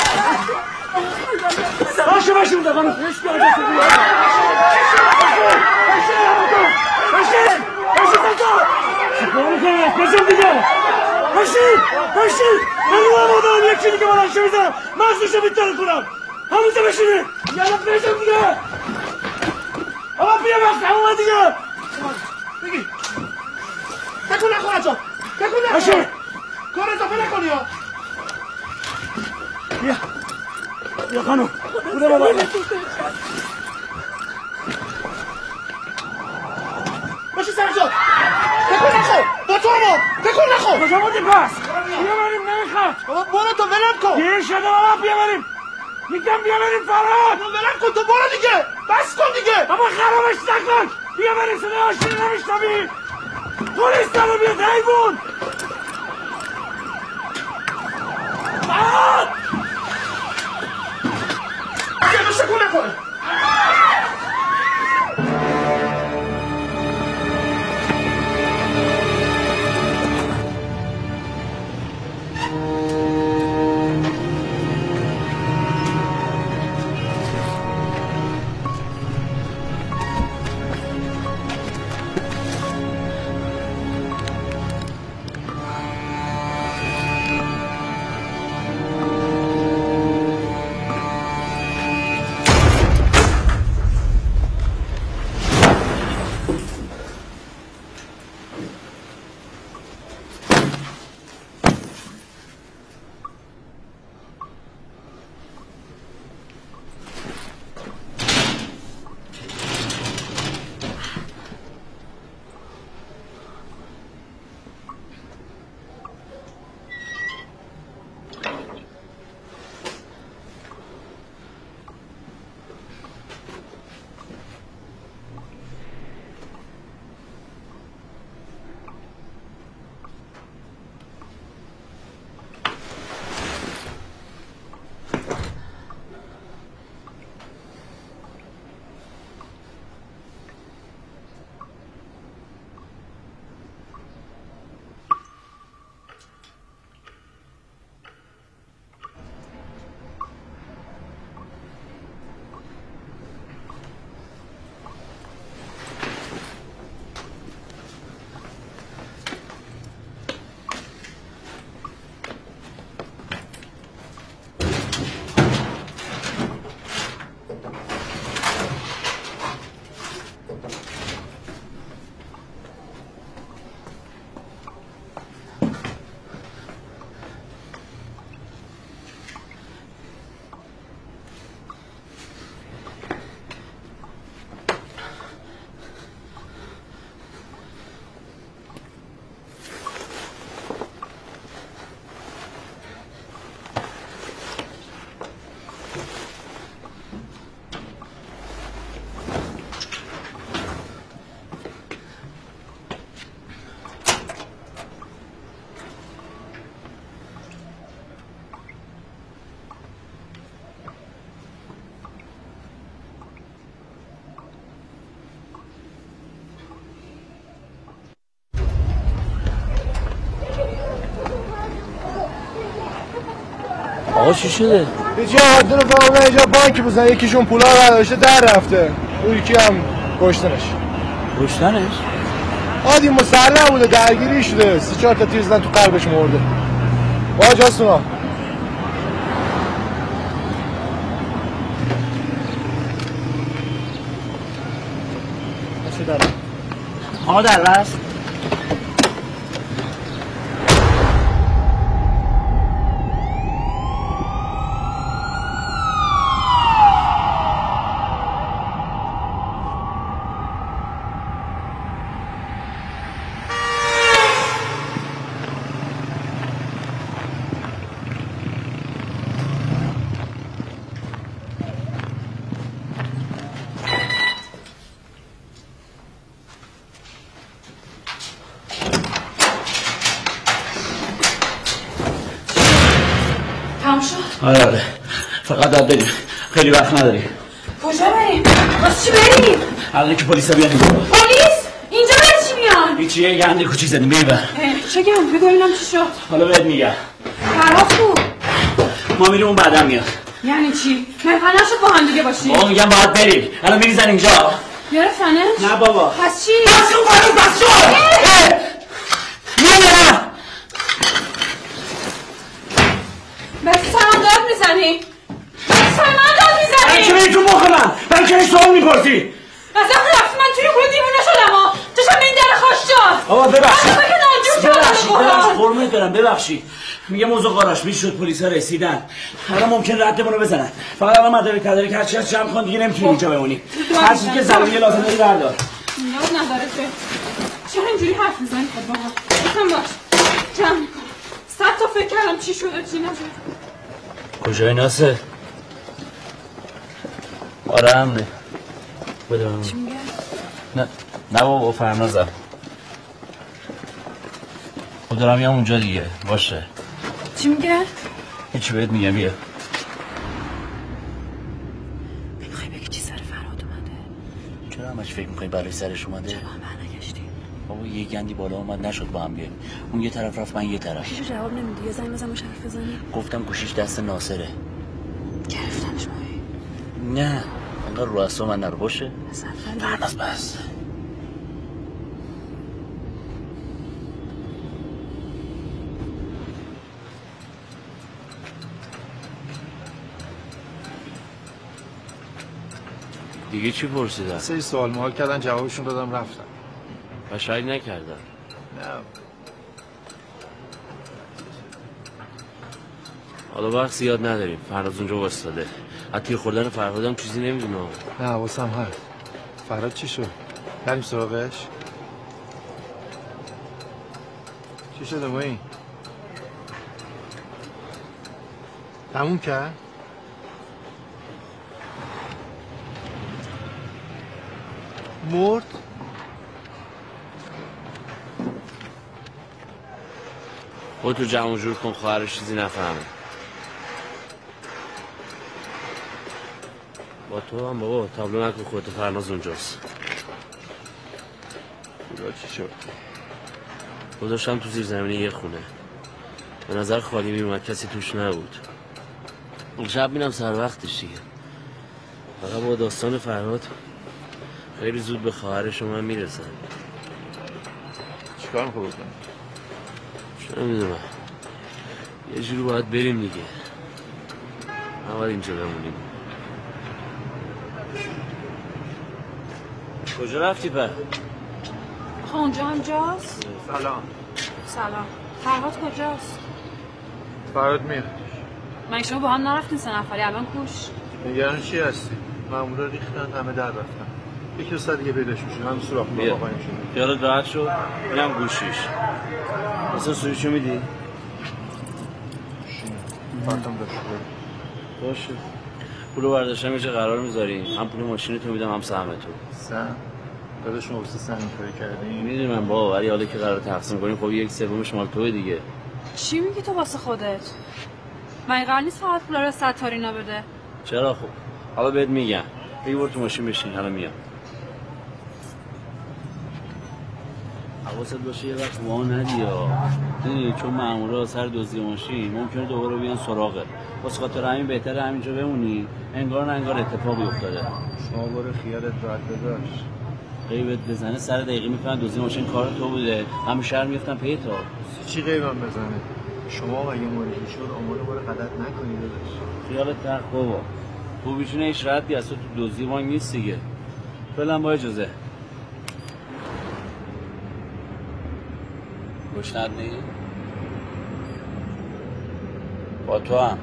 باشه باشه اونجا خانم. هیچ بیاره جسته بیاره. باشه. باشه. باشه. باشه سنجا. چیکار میکنه؟ بزن دیگه. باشه. باشه. من رو هم آدم یکی دیگه بلنشه میزنم. مغزشو میتره کنم. همونجا بشینه. یالا بزن دیگه. آقا بیا وقت همون دیگه. بگی. تکون نخور اجا. تکون نخور. باشه. کار اضافه نکنی ها. بیا. بیا خانم. بوده بابا. باشی سر جا. تکون نخور. با تو ما. تکون نخور. کجا بودی پس؟ بیا بریم نمیخواد. بابا برو تو ولم کن. گیر شده بابا بیا بریم. میگم بیا بریم فراد. ولم کن تو برو دیگه. بس کن دیگه. بابا خرابش نکن. بیا بریم صدای آشین نمیشنوی. پلیس داره بیاد حیوان. فراد. بیا تو شکو نکنه. آقا چی شده؟ هیچی عادل رو فهمونه اینجا بانک بزن یکیشون پولا رو برداشته در رفته اون یکی هم کشتنش کشتنش؟ عادی مسلح بوده درگیری شده سی چهار تا تیر زدن تو قلبش مرده باج هستونا چه داره؟ آقا در بست آره آره فقط باید بریم خیلی وقت نداریم. کجا بریم؟ واسه چی بریم؟ الان که پلیسا بیان اینجا. پلیس؟ اینجا برای چی میان؟ هیچی یه گنده کوچی زدیم بیبر. چه گم؟ بگو ببینم چی شد. حالا بهت میگم. فرهاد خوب. ما میریم اون بعدم میاد. یعنی چی؟ مهمه نشد با هم دیگه باشیم. بابا میگم باید بریم. الان میریزن اینجا. گرفتنش؟ نه بابا. پس چی؟ پس اون فرهاد پس شو. نه بس سرم داد میزنی؟ سرم داد میزنی؟ برای چه بری تو مخ من؟ برای چه سوال میپرسی؟ از وقتی رفتی من توی گروه دیوونه شدم ها چشم به این در خوش شد بابا ببخشید من که ناجور ببخشید کردم ببخشید قرمت برم ببخشید میگه موضوع قاراش میش شد پلیسا رسیدن الان ممکن ردمون رو بزنن فقط الان مدارک تدارک هرچی از جمع کن دیگه نمیتونی اینجا بمونی هر چیزی که ضروری لازم داری بردار نیاز نداره که چرا اینجوری حرف میزنی خب بابا بکن باش جمع میکن صد تا فکر کردم چی شده چی نشد کجای ناصر؟ آره امنه بده من چی میگه؟ نه نه بابا فرنازم خب دارم میام اونجا دیگه باشه چی میگه؟ هیچی بهت میگم بیا میخوای بگی چی سر فرهاد اومده؟ چرا همش فکر میکنی برای سرش اومده؟ چرا هم برنگشتیم؟ بابا یه گندی بالا اومد نشد با هم بیایم اون یه طرف رفت من یه طرف پیشو جواب نمیدی یه زنگ بزن باش حرف بزنی گفتم گوشیش دست ناصره گرفتنش ماهی نه انقدر رو اصلا من نرو باشه سفر فرناز بس دیگه چی پرسیدن؟ سه سوال محال کردن جوابشون دادم رفتن و شاید نکردن نه حالا وقت زیاد نداریم فرهاد اونجا واسطاده از تیر خوردن فرهادم چیزی نمیدونه نه حواسم هست فرهاد چی شد؟ بریم سراغش؟ چی شده با این؟ تموم کرد؟ مرد؟ خودتو جمع و جور کن خواهرش چیزی نفهمه با تو هم بابا تابلو نکن خودتو فرناز اونجاست خدا چی شد؟ گذاشتم تو زیر زمینه یه خونه به نظر خالی میومد کسی توش نبود شب میرم سر وقتش دیگه فقط با داستان فرهاد خیلی زود به خواهرش من میرسن چیکار میخوای بکنی؟ چه نمیدونم یه جوری باید بریم دیگه نباید اینجا بمونیم کجا رفتی پر؟ خب اونجا هم جاست؟ سلام سلام فرهاد کجاست؟ فرهاد میاد من شما با هم نرفتین سه نفری الان کوش نگران چی هستی؟ مامورا ریختن همه در رفتن یکی دو ساعت دیگه پیداش میشه هم سوراخ با آقایم شده خیالت راحت شد اینم گوشیش مثلا سویچو میدی؟ فانتوم داشت باشه پولو برداشتم یه جا قرار میذاریم، هم پول ماشین تو میدم هم سهم تو. سهم؟ داداش ما واسه سهم اینطوری کردیم؟ میدونم بابا، ولی حالا که قرار تقسیم کنیم خب یک سومش مال توئه دیگه. چی میگی تو واسه خودت؟ من قرار نیست فقط پولا رو ستارینا بده. چرا خب؟ حالا بهت میگم. بگی برو تو ماشین بشین، حالا میام. حواست باشه یه وقت وا ندی ها. دیدی چون مامورا سر دزدی ماشین ممکنه دوباره بیان سراغت. واسه خاطر همین بهتره همینجا بمونی. انگار نه انگار اتفاقی افتاده. شما برو خیالت راحت داداش. غیبت بزنه سر دقیقه میفهمن دزدی ماشین کار تو بوده. همه شهر میفتن پی تا. چی غیبم بزنه؟ شما اگه موردی شد آماده برو غلط نکنی داداش. خیالت تخت بابا. خوبیشونه هیچ ردی از تو تو دزدی بانک نیست دیگه. فعلا با اجازه. گشنت نیست؟ با تو هم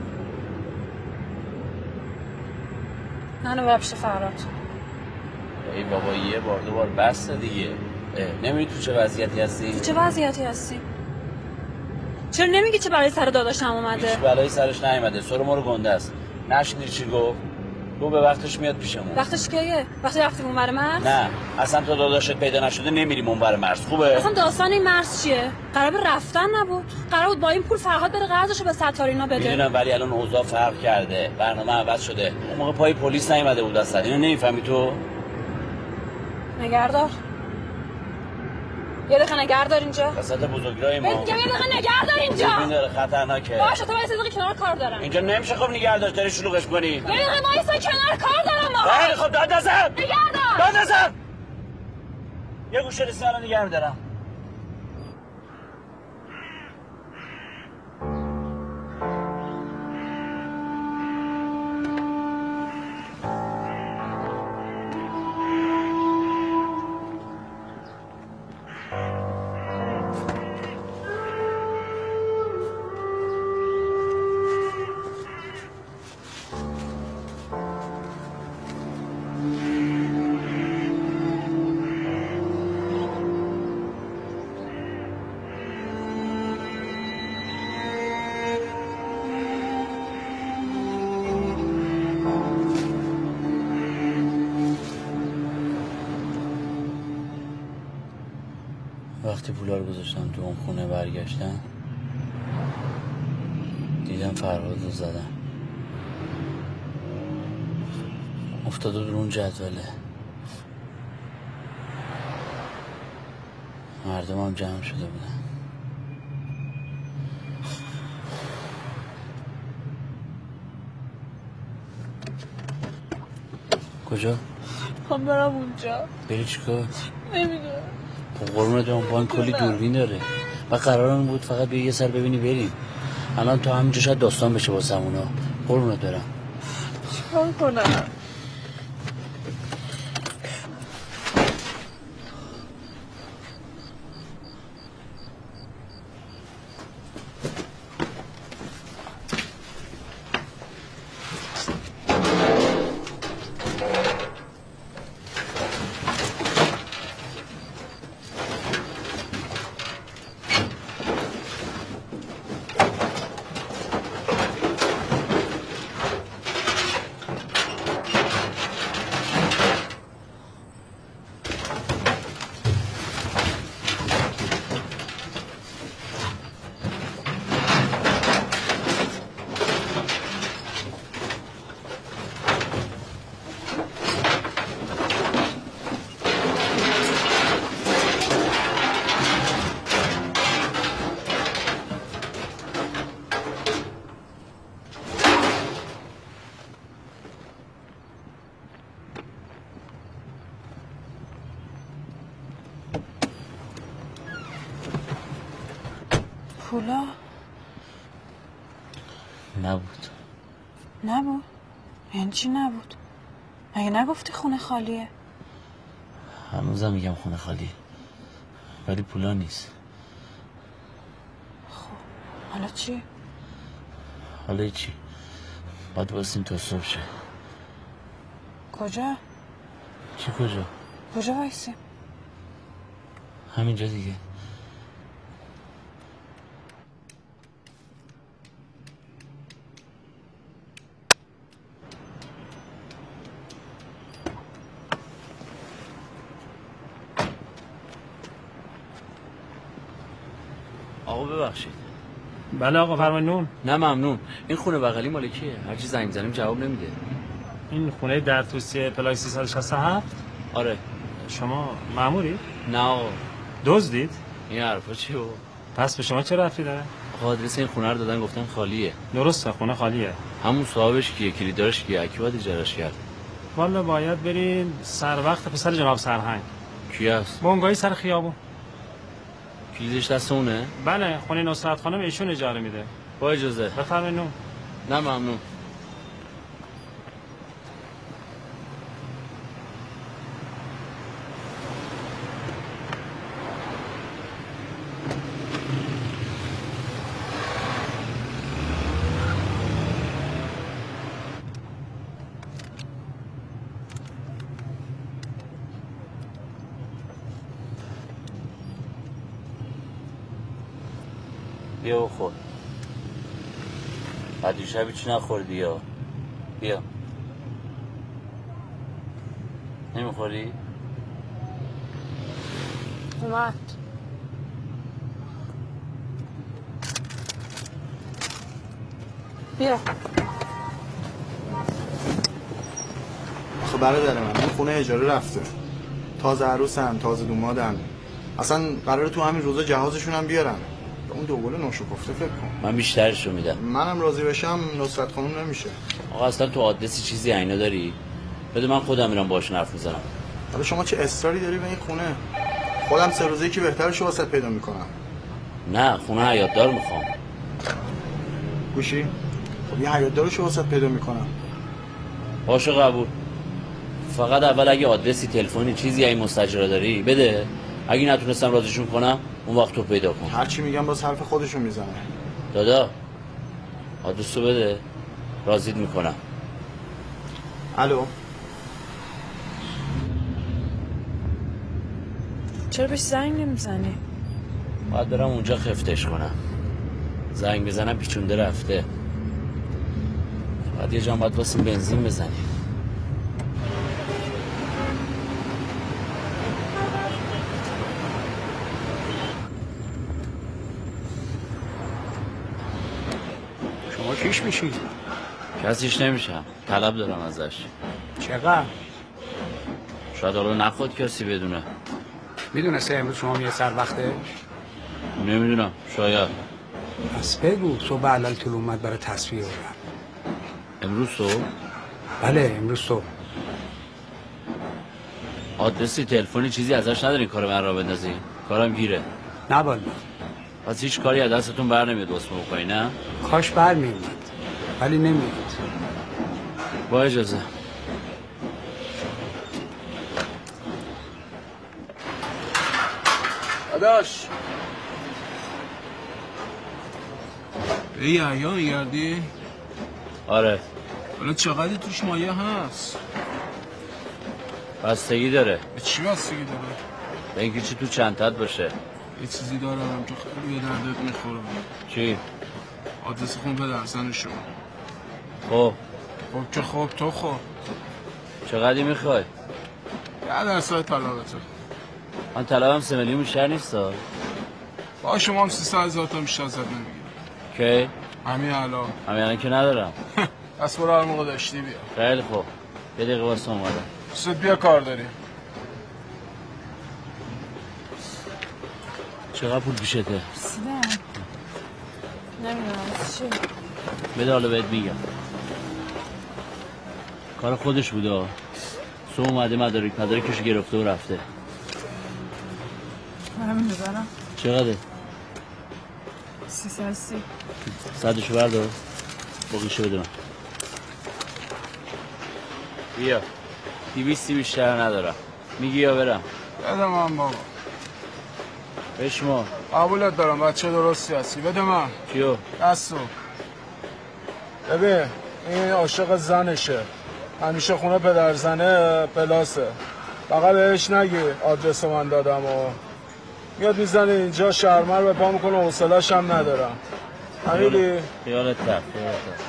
منو ببخش فراد. ای بابا یه بار دو بار بسته دیگه. نمیدونی تو چه وضعیتی هستی؟ تو چه وضعیتی هستی؟ چرا نمیگی چه بلایی سر داداشم اومده؟ هیچ بلایی سرش نیومده، سر ما رو گنده است. نشنیدی چی گفت؟ گفت به وقتش میاد پیشمون. وقتش کیه؟ وقتی رفتیم اونور مرز؟ نه، اصلا تا داداشت پیدا نشده نمیریم اونور مرز. خوبه؟ اصلا داستان این مرز چیه؟ قرار به رفتن نبود. قرار بود با این پول فرهاد بره قرضشو به ستارینا بده. میدونم ولی الان اوضاع فرق کرده. برنامه عوض شده. اون موقع پای پلیس نیومده بود اصلا. اینو نمیفهمی تو؟ نگهدار. یه دقیقه نگهدار اینجا. وسط بزرگراه ما. میگم یه دقیقه نگهدار اینجا. این داره خطرناکه. باشه تو وایس دقیقه کنار کار دارم. اینجا نمیشه خب نگهدار داری شلوغش کنی. یه دقیقه وایسا کنار کار دارم ما. خیلی خب داد نزن. نگهدار. داد نزن. یه گوشه رسیدن رو نگه می‌دارم. وقتی پولا رو گذاشتم تو اون خونه برگشتم دیدم فرهاد رو زدن. افتاده در اون جدوله. مردم هم جمع شده بودن. کجا؟ هم برم اونجا. بری چیکار؟ نمیدونم. قرمون دارم بانک کلی دوربین داره و قرارم بود فقط بیا یه سر ببینی بریم. الان تو همینجا شاید داستان بشه واسه همونا. قرمون دارم. چیکار کنم؟ پولا نبود. نبود؟ یعنی چی نبود؟ مگه نگفتی خونه خالیه؟ هنوزم میگم خونه خالی ولی پولا نیست. خب حالا چی؟ حالا چی؟ باید واسیم تا صبح شه. کجا؟ چی کجا؟ کجا وایسیم؟ همینجا دیگه. ببخشید. بله آقا فرمایید. نون؟ نه ممنون. این خونه بغلی مال کیه؟ هر چی زنگ می‌زنیم جواب نمیده. این خونه در توسیه پلاک سیصد و شصت و هفت؟ آره. شما مأموری؟ نه آقا. دزدید؟ این حرفا چیه بابا؟ پس به شما چه ربطی داره؟ آدرس این خونه رو دادن گفتن خالیه. درسته خونه خالیه. همون صاحبش کیه؟ کلیدارش کیه؟ کی باید اجارهش کرد؟ والا باید برین سر وقت پسر جناب سرهنگ. کی است؟ بنگاهی سر خیابون. کلیدش دست اونه؟ بله خونه نصرت خانم ایشون اجاره میده. با اجازه. بفرمایید. نون؟ نه ممنون. بیا بخور. بعد شب هیچ نخوردی یا بیا. نمیخوری؟ اومد. بیا. خب برادر من این خونه اجاره رفته. تازه عروسن، تازه دومادن. اصلا قراره تو همین روزا جهازشون هم بیارن. اون دوباره ناشکفته فکر کن. من بیشترشو میدم. منم راضی بشم نصرت خانم نمیشه. آقا اصلا تو آدرسی چیزی عینا داری؟ بده من خودم میرم باهاشون حرف میزنم. حالا شما چه اصراری داری به این خونه؟ خودم سه روزه که بهترشو واسط پیدا میکنم. نه خونه حیاتدار میخوام. گوشی؟ خب یه حیاتدارشو واسط پیدا میکنم. باشه قبول. فقط اول اگه آدرسی تلفنی چیزی این مستاجره داری بده. اگه نتونستم راضیشون کنم اون وقت تو پیدا کن. هر چی میگم باز حرف خودشون میزنه. دادا آدرسو بده راضیت میکنم. الو. چرا بهش زنگ نمیزنی؟ باید برم اونجا خفتش کنم. زنگ بزنم پیچونده رفته. باید یه جام باید واسه بنزین بزنیم. شما کیش میشی؟ کسیش نمیشم. طلب دارم ازش. چقدر؟ شاید حالا نخواد کسی بدونه. میدونسته امروز شما میه سر وقته؟ نمیدونم شاید. پس بگو صبح علل طول اومد برای تصفیه برم. امروز صبح؟ بله امروز صبح. آدرسی تلفنی چیزی ازش ندارین کار من را بندازی؟ کارم گیره. نه والا. پس هیچ کاری از دستتون بر نمیاد واسه بکنی نه؟ کاش بر میومد ولی نمیاد. با اجازه. داداش به یحیی میگردی؟ آره. حالا چقدر توش مایه هست؟ بستگی داره. به چی بستگی داره؟ به اینکه چی تو چندتت باشه. یه چیزی دارم که خیلی به دردت میخورم. چی؟ آدرس خون به درزنشو. خب خب که خب تو خب چقدری میخوای؟ یه درصد طلبته. من طلبم سه میلیون بیشتر نیست ها. با شما هم سیصد هزار تا بیشتر ازت نمیگیرم. کی؟ همین الان. همین الان که ندارم. پس برو هر موقع داشتی بیا. خیلی خوب. یه دقیقه واسه اومدم. سود بیا کار داریم. چقدر پول پیشته؟ رسیدم. نمیدونم چی. بده حالا بهت میگم. کار خودش بوده. سو اومده مدارک مدارکشو گرفته و رفته. همین ببرم. چقدر؟ سیصد سی. صدشو بردار. باقیشو بده من. بیا. دویستی بیشتر ندارم. میگی یا برم؟ بده من بابا. بشما. قبولت دارم بچه درستی هستی. بده من. کیو؟ دستو. ببین این عاشق زنشه. همیشه خونه پدر زنه پلاسه. فقط بهش نگی آدرس من دادم و میاد میزنه اینجا شرمر به پا میکنه حوصله‌اش هم ندارم. امیلی خیالت تر خیالت تر.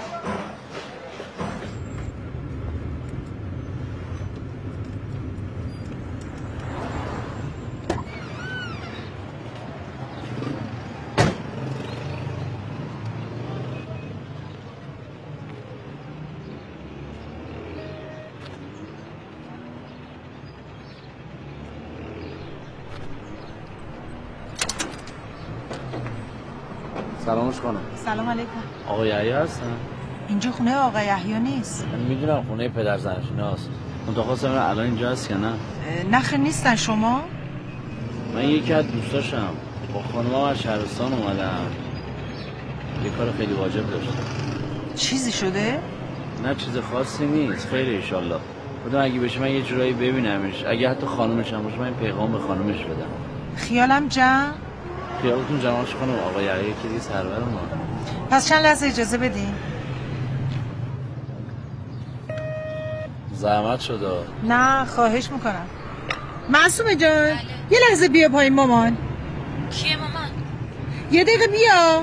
سلامش خانم. سلام علیکم. آقا یحیی هستن؟ اینجا خونه آقا یحیی نیست. من میدونم خونه پدر زنشیناست. منتها خواستم الان اینجا هست یا نه؟ نه خیر نیستن شما؟ من یکی از دوستاشم با خانمم از شهرستان اومدم. یه کار خیلی واجب داشتم. چیزی شده؟ نه چیز خاصی نیست. خیره ایشالله. بودم اگه بشه من یه جورایی ببینمش. اگه حتی خانومش هم باشه من این پیغام به خانومش بدم. خیالم جمع؟ خیالتون جمعش خانم. آقا یحیی که دیگه سرور ما. پس چند لحظه اجازه بدین. زحمت شده. نه خواهش میکنم. معصومه جان بله. یه لحظه بیا پایین مامان. کیه مامان؟ یه دقیقه بیا.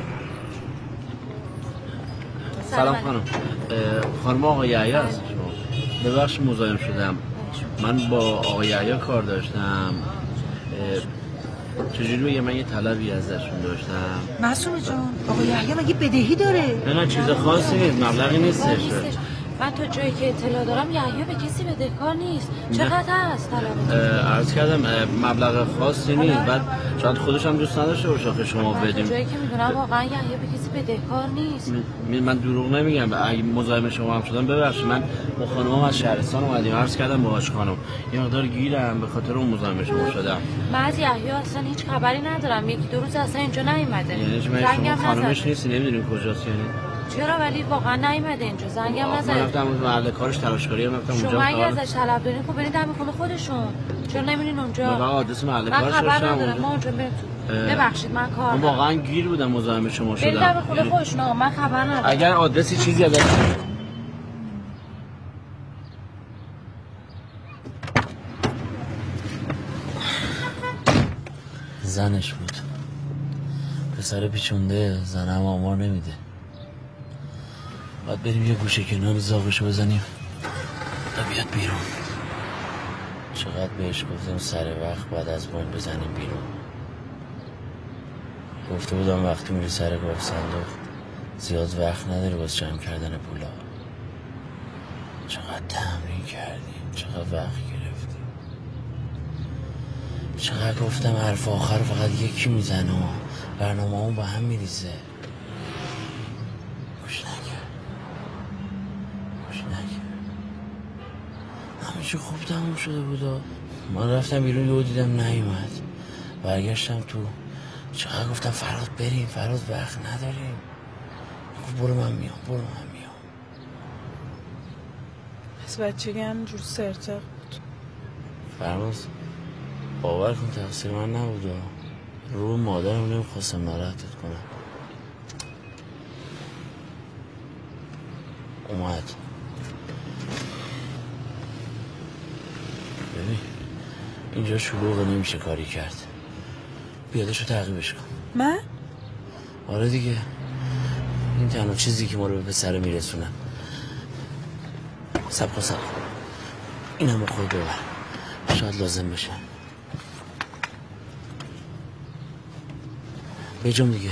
سلام خانم. خانم آقا یحیی هست شما؟ ببخش مزاحم شدم. من با آقا یحیی کار داشتم. چجوری بگم من یه طلبی ازشون داشتم. معصومه جان آقا یحیی مگه بدهی داره؟ نه نه چیز خاصی نیست. مبلغی نیستش. من تا جایی که اطلاع دارم یحیی به کسی بدهکار نیست. چقدر هست طلبتون؟ عرض کردم مبلغ خاصی نیست. بعد شاید خودش هم دوست نداشته باشه که شما بدیم. تا جایی که میدونم واقعا یحیی به کسی بدهکار نیست. من دروغ نمیگم. اگه مزاحم شما هم شدم ببخشید. من با خانمم از شهرستان اومدیم. عرض کردم باهاش خانم یه مقدار گیرم به خاطر اون مزاحم شما شدم. من از یحیی اصلا هیچ خبری ندارم. یکی دو روز اصلا اینجا نیومده. یعنی شما خانمش نیستی نمیدونین کجاست یعنی؟ چرا ولی واقعا نیومده اینجا. زنگم نزد. من رفتم اون محل کارش تلاشکاری هم رفتم اونجا. شما اگه ازش طلب دارین خب برید دم خونه خودشون. چرا نمیرین اونجا؟ من آدرس محل کارش داشتم. من خبر اونجا. ندارم. ما اونجا بریم. ببخشید من کار من واقعا گیر بودم مزاحم شما شدم. برید دم خونه خودشون. من خبر ندارم. اگر آدرسی چیزی ازش زنش بود. پسر پیچونده. زنم آمار نمیده. باید بریم یه گوشه کنار زاغشو بزنیم تا بیاد بیرون. چقدر بهش گفتم سر وقت بعد از بان بزنیم بیرون. گفته بودم وقتی میری سر گاف صندوق زیاد وقت نداری باز جمع کردن پولا. چقدر تمرین کردیم. چقدر وقت گرفتیم. چقدر گفتم حرف آخر فقط یکی میزنه و برنامه همون با هم میریزه. گوش نکرد. گوش نکرد. همه چی خوب تموم شده بودا. من رفتم بیرون یهو دیدم نیومد. برگشتم تو. چقدر گفتم فراد بریم. فراد وقت نداریم. برو من میام. برو من میام. پس بچگی همینجور سرتق بود. فرماز باور کن تقصیر من نبودا. رو مادرم نمیخواستم ناراحتت کنم. اومد. ببین اینجا شلوغه نمیشه کاری کرد. بیادشو تعقیبش کن. من؟ آره دیگه. این تنها چیزی که ما رو به پسره میرسونه. سب کن سب کن. این هم با خود ببر. شاید لازم بشه. بجام دیگه.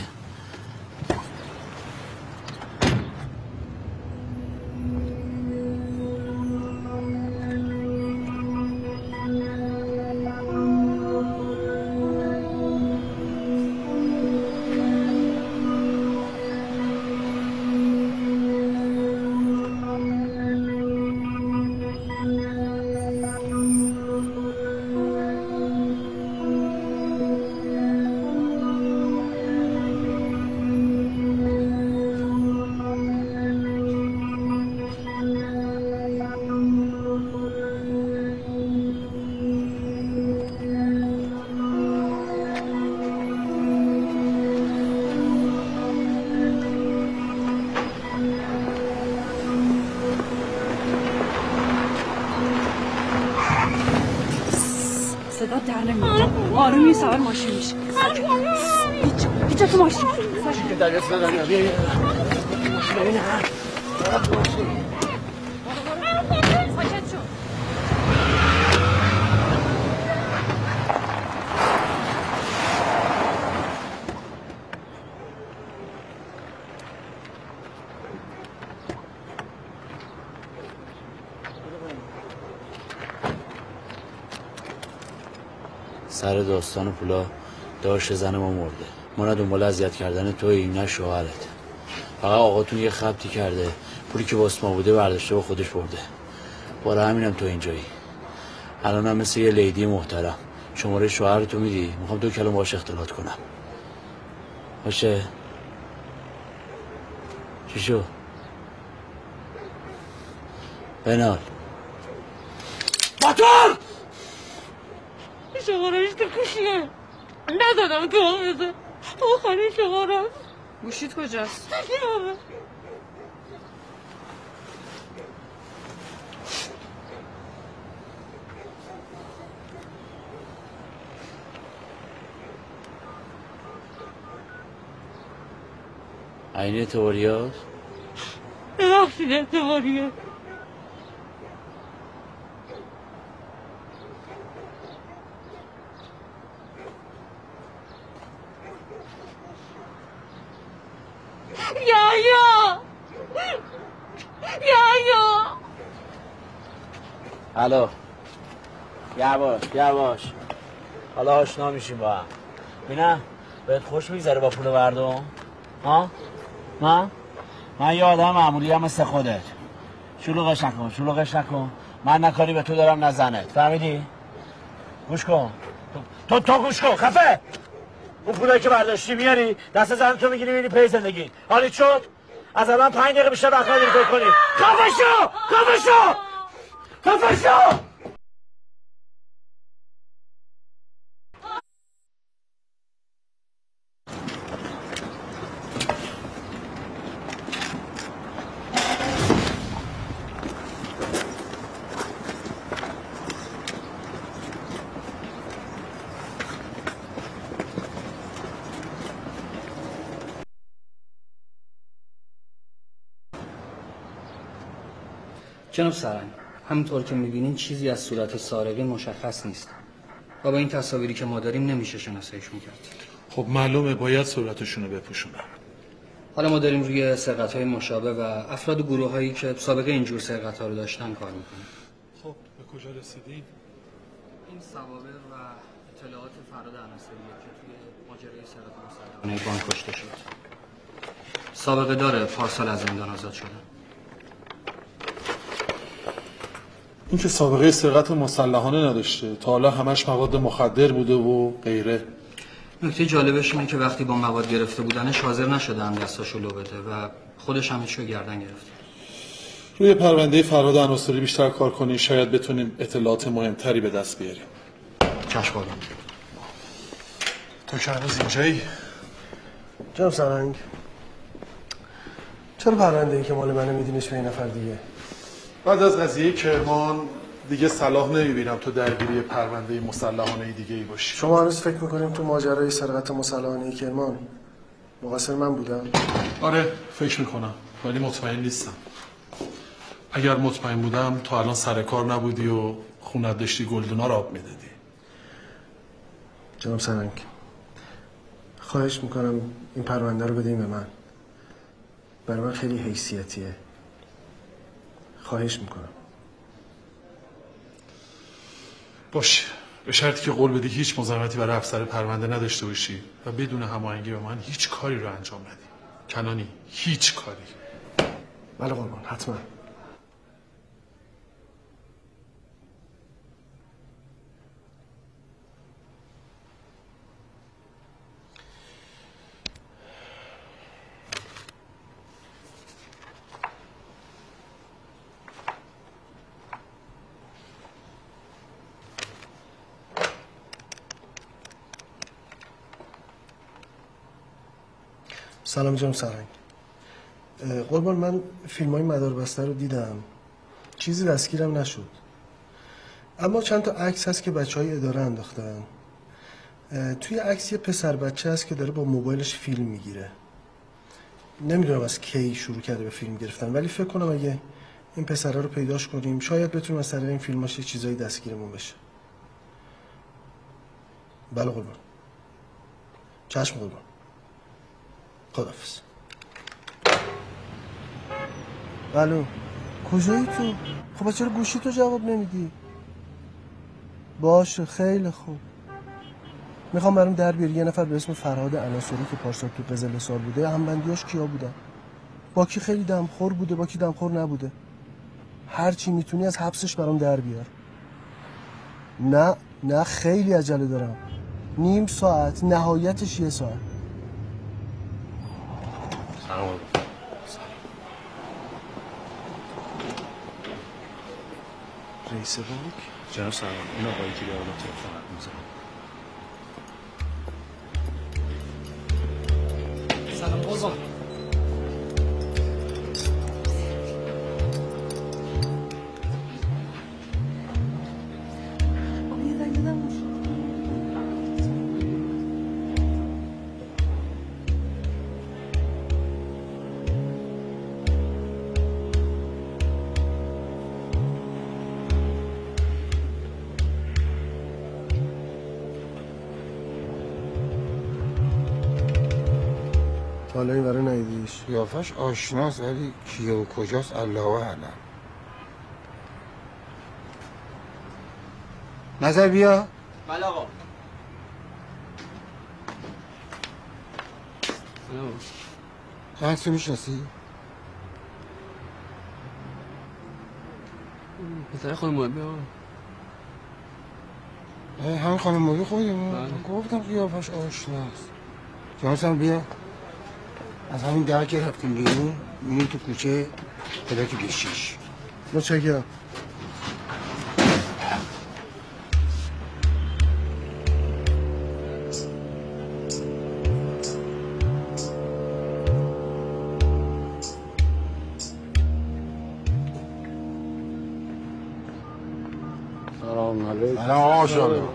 صدا در نمیاد. آرومی سوار ماشین میشه. هیچ هیچ تو ماشین. که در دست ندارم. بیا بیا. سر داستان پولا داشت زن ما مرده. ما نه دنبال اذیت کردن توییم نه شوهرت. فقط آقاتون یه خبطی کرده، پولی که واسه ما بوده برداشته و خودش برده. برای همینم تو اینجایی. الان هم مثل یه لیدی محترم شماره شوهرتو میدی، میخوام دو کلمه باهاش اختلاط کنم. باشه؟ چی شو؟ بنال بطور! شمارهش تو گوشیه ندادم که هم بزن آخرین شماره گوشیت کجاست؟ عین اعتباریات؟ ببخشید اعتباریات یایا یایا الو یواش یواش حالا آشنا میشیم با هم. بینم بهت خوش میگذره با پول مردم؟ ها؟ من؟ من یه آدم معمولی هم مثل خودت. شلوغش نکن شلوغش نکن. من نه کاری به تو دارم نه زنت. فهمیدی؟ گوش کن تو تو گوش کن خفه. اون پولایی که برداشتی میاری دست زن تو میگیری میری پی زندگی. حالیت شد؟ از الان پنج دقیقه بیشتر وقت نداری فکر کنی. خفه شو! خفه شو! خفه شو! جناب سرنگ، همونطور که میبینین چیزی از صورت سارقین مشخص نیست و با این تصاویری که ما داریم نمیشه شناساییشون کرد. خب معلومه باید صورتشون رو بپوشونم. حالا ما داریم روی سرقت‌های مشابه و افراد و گروه‌هایی که سابقه اینجور سرقت‌ها رو داشتن کار میکنیم. خب به کجا رسیدین؟ این سوابق و اطلاعات فراد عناصریه که توی ماجرای سرقت مسلحانه بانک کشته شد. سابقه داره پارسال از زندان آزاد شده. این که سابقه سرقت مسلحانه نداشته، تا حالا همش مواد مخدر بوده و غیره. نکته جالبش اینه که وقتی با مواد گرفته بودنش حاضر نشده هم دستاشو لو بده و خودش هم هیچو گردن گرفته. روی پرونده فرهاد عناصری بیشتر کار کنیم، شاید بتونیم اطلاعات مهمتری به دست بیاریم. چشم بابا. تو که هنوز اینجایی؟ جناب سرنگ، چرا پرونده ای که مال منه میدینش به این نفر دیگه؟ بعد از قضیه کرمان دیگه صلاح نمیبینم تو درگیری پرونده مسلحانه دیگه ای باشی. شما هنوز فکر میکنیم تو ماجرای سرقت مسلحانه کرمان مقصر من بودم؟ آره فکر میکنم ولی مطمئن نیستم. اگر مطمئن بودم تا الان سر کار نبودی و خونت داشتی گلدونا رو آب میدادی. جناب سرنگ، خواهش میکنم این پرونده رو بدین به من. برای من خیلی حیثیتیه. خواهش میکنم. باشه، به شرطی که قول بدی هیچ مزاحمتی برای افسر پرونده نداشته باشی و بدون هماهنگی با من هیچ کاری رو انجام ندی. کنانی هیچ کاری. بله قربان، حتما. سلام جناب سرنگ. قربان، من فیلم های مداربسته رو دیدم، چیزی دستگیرم نشد، اما چند تا عکس هست که بچه های اداره انداختن. توی عکس یه پسر بچه هست که داره با موبایلش فیلم میگیره. نمیدونم از کی شروع کرده به فیلم گرفتن، ولی فکر کنم اگه این پسره رو پیداش کنیم شاید بتونیم از طریق این فیلماش یه چیزایی دستگیرمون بشه. بله قربان. چشم قربان. خداحافظ. الو، کجایی تو؟ خب چرا گوشی تو جواب نمیدی؟ باشه خیلی خوب. میخوام برام در بیاری یه نفر به اسم فرهاد عناصری که پارسال تو قزل سال بوده همبندیاش کیا بودن؟ با کی خیلی دمخور بوده، با کی دمخور نبوده. هر چی میتونی از حبسش برام در بیار. نه نه خیلی عجله دارم. نیم ساعت، نهایتش یه ساعت. سلام. رئیس بانک؟ جناب سلام. این آقایی که داره با تلفن حرف میزنه. سلام بازم. حالا این برای نیدیش قیافش آشناست ولی کیه و کجاست الله اعلم. نظر بیا. بله آقا. هنگسو میشناسی؟ پسر خانم محبی آقا. همین خانم محبی خودمون؟ گفتم قیافش آشناست. جانسم بیا. از همین در که رفتیم بیرون میریم تو کوچه پدا تو گشیش. متشکرم. سلام علیکم. سلام آقا شما.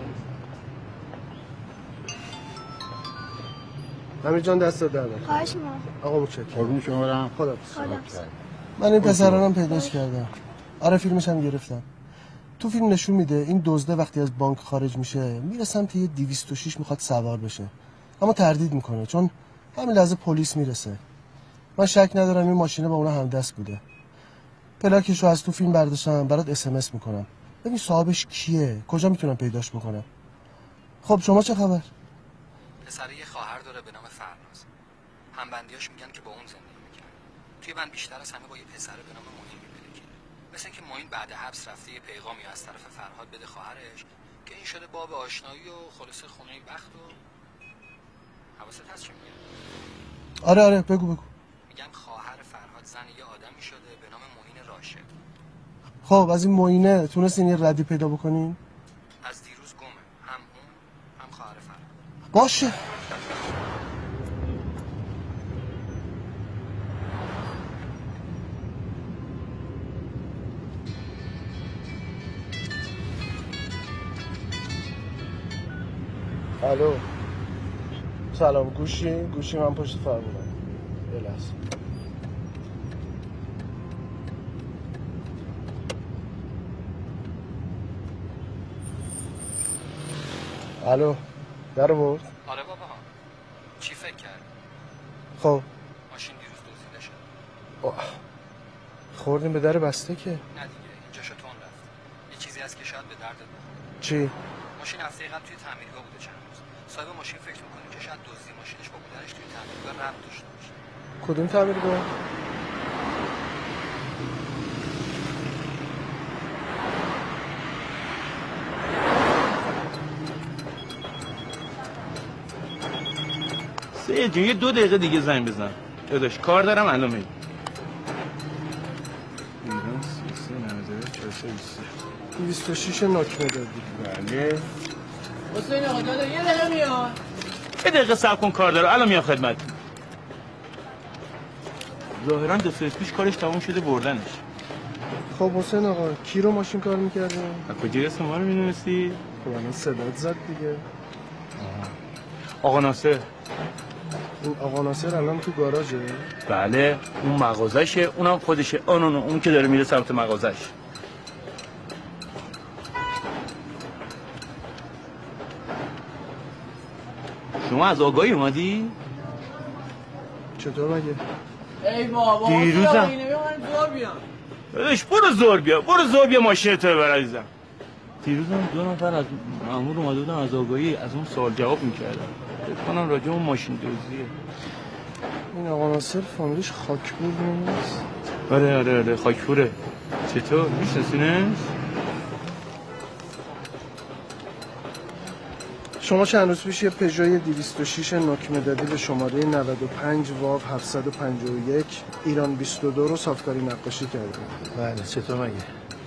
امیر جان دست در نکن. خواهش می‌کنم. آقا متشکرم. قربون شما برم. خدا خدا. من این پسرانم پیداش کردم. آره فیلمش هم گرفتم. تو فیلم نشون میده این دزده وقتی از بانک خارج میشه میره سمت یه دویست و شش میخواد سوار بشه. اما تردید میکنه چون همین لحظه پلیس میرسه. من شک ندارم این ماشینه با اون همدست بوده. پلاکشو از تو فیلم برداشتم برات اس ام اس میکنم. ببین صاحبش کیه؟ کجا میتونم پیداش بکنم؟ خب شما چه خبر؟ پسره یه خواهر داره به نام فرناز. همبندیاش میگن که با اون زندگی میکنه. توی بند بیشتر از همه با یه پسره به نام معین میپلکه. مثل اینکه معین بعد حبس رفته یه پیغامی از طرف فرهاد بده خواهرش که این شده باب آشنایی و خلاص خونه بخت و حواست هست چی میگم؟ آره آره بگو بگو. میگم خواهر فرهاد زن یه آدمی شده به نام معین راشد. خب از این معینه تونستین یه ردی پیدا بکنین؟ از دیروز گمه. هم اون هم خواهر فرهاد. باشه. الو سلام گوشی گوشی من پشت فرمونم یه لحظه. الو در برد؟ آره بابا چی فکر کرد؟ خب ماشین دیروز دزدیده شد. اوه. خوردیم به در بسته که نه دیگه اینجاشو تون رفت. یه چیزی هست که شاید به دردت بخوره. چی؟ ماشین هفته قبل توی تعمیرگاه بوده چند روز. صاحب ماشین فکر میکنه که شاید دزدی ماشینش با بودنش توی تعمیرگاه ربط داشته باشه. کدوم تعمیرگاه؟ سید جون یه دو دقیقه دیگه زنگ بزن داداش کار دارم الان میگم. ایران سی و سه نود و چهارصد و بیست و سه بیست و شش ناکمه دادی. بله حسین آقا دادا یه دقیقه میاد. یه دقیقه صبر کن کار داره الان میام خدمت. ظاهرا دو سه پیش کارش تموم شده بردنش. خب حسین آقا کی رو ماشین کار میکردیم؟ از کجا اسم ما رو میدونستی؟ خب الان صدات زد دیگه. آقا ناصر. این آقا ناصر الان تو گاراژه؟ بله اون مغازشه اونم خودشه. آن اون اون که داره میره سمت مغازش. شما از آگاهی اومدی؟ چطور مگه؟ ای بابا دیروزم زور بیام. داداش برو زور بیا برو زور بیا ماشین تو ببر عزیزم. دیروز هم دو نفر از مامور اومده بودن از آگاهی از اون سوال جواب میکردن. فکر کنم راجع اون ماشین دزدیه. این آقا ناصر فامیلیش خاکپور نیست؟ آره آره آره خاکپوره. چطور میشناسینش؟ شما چند روز پیش یه پژوی دویست و شش نوک مدادی به شماره نود و پنج واو هفتصد و پنجاه و یک ایران بیست و دو رو صافکاری نقاشی کردید. بله چطور مگه؟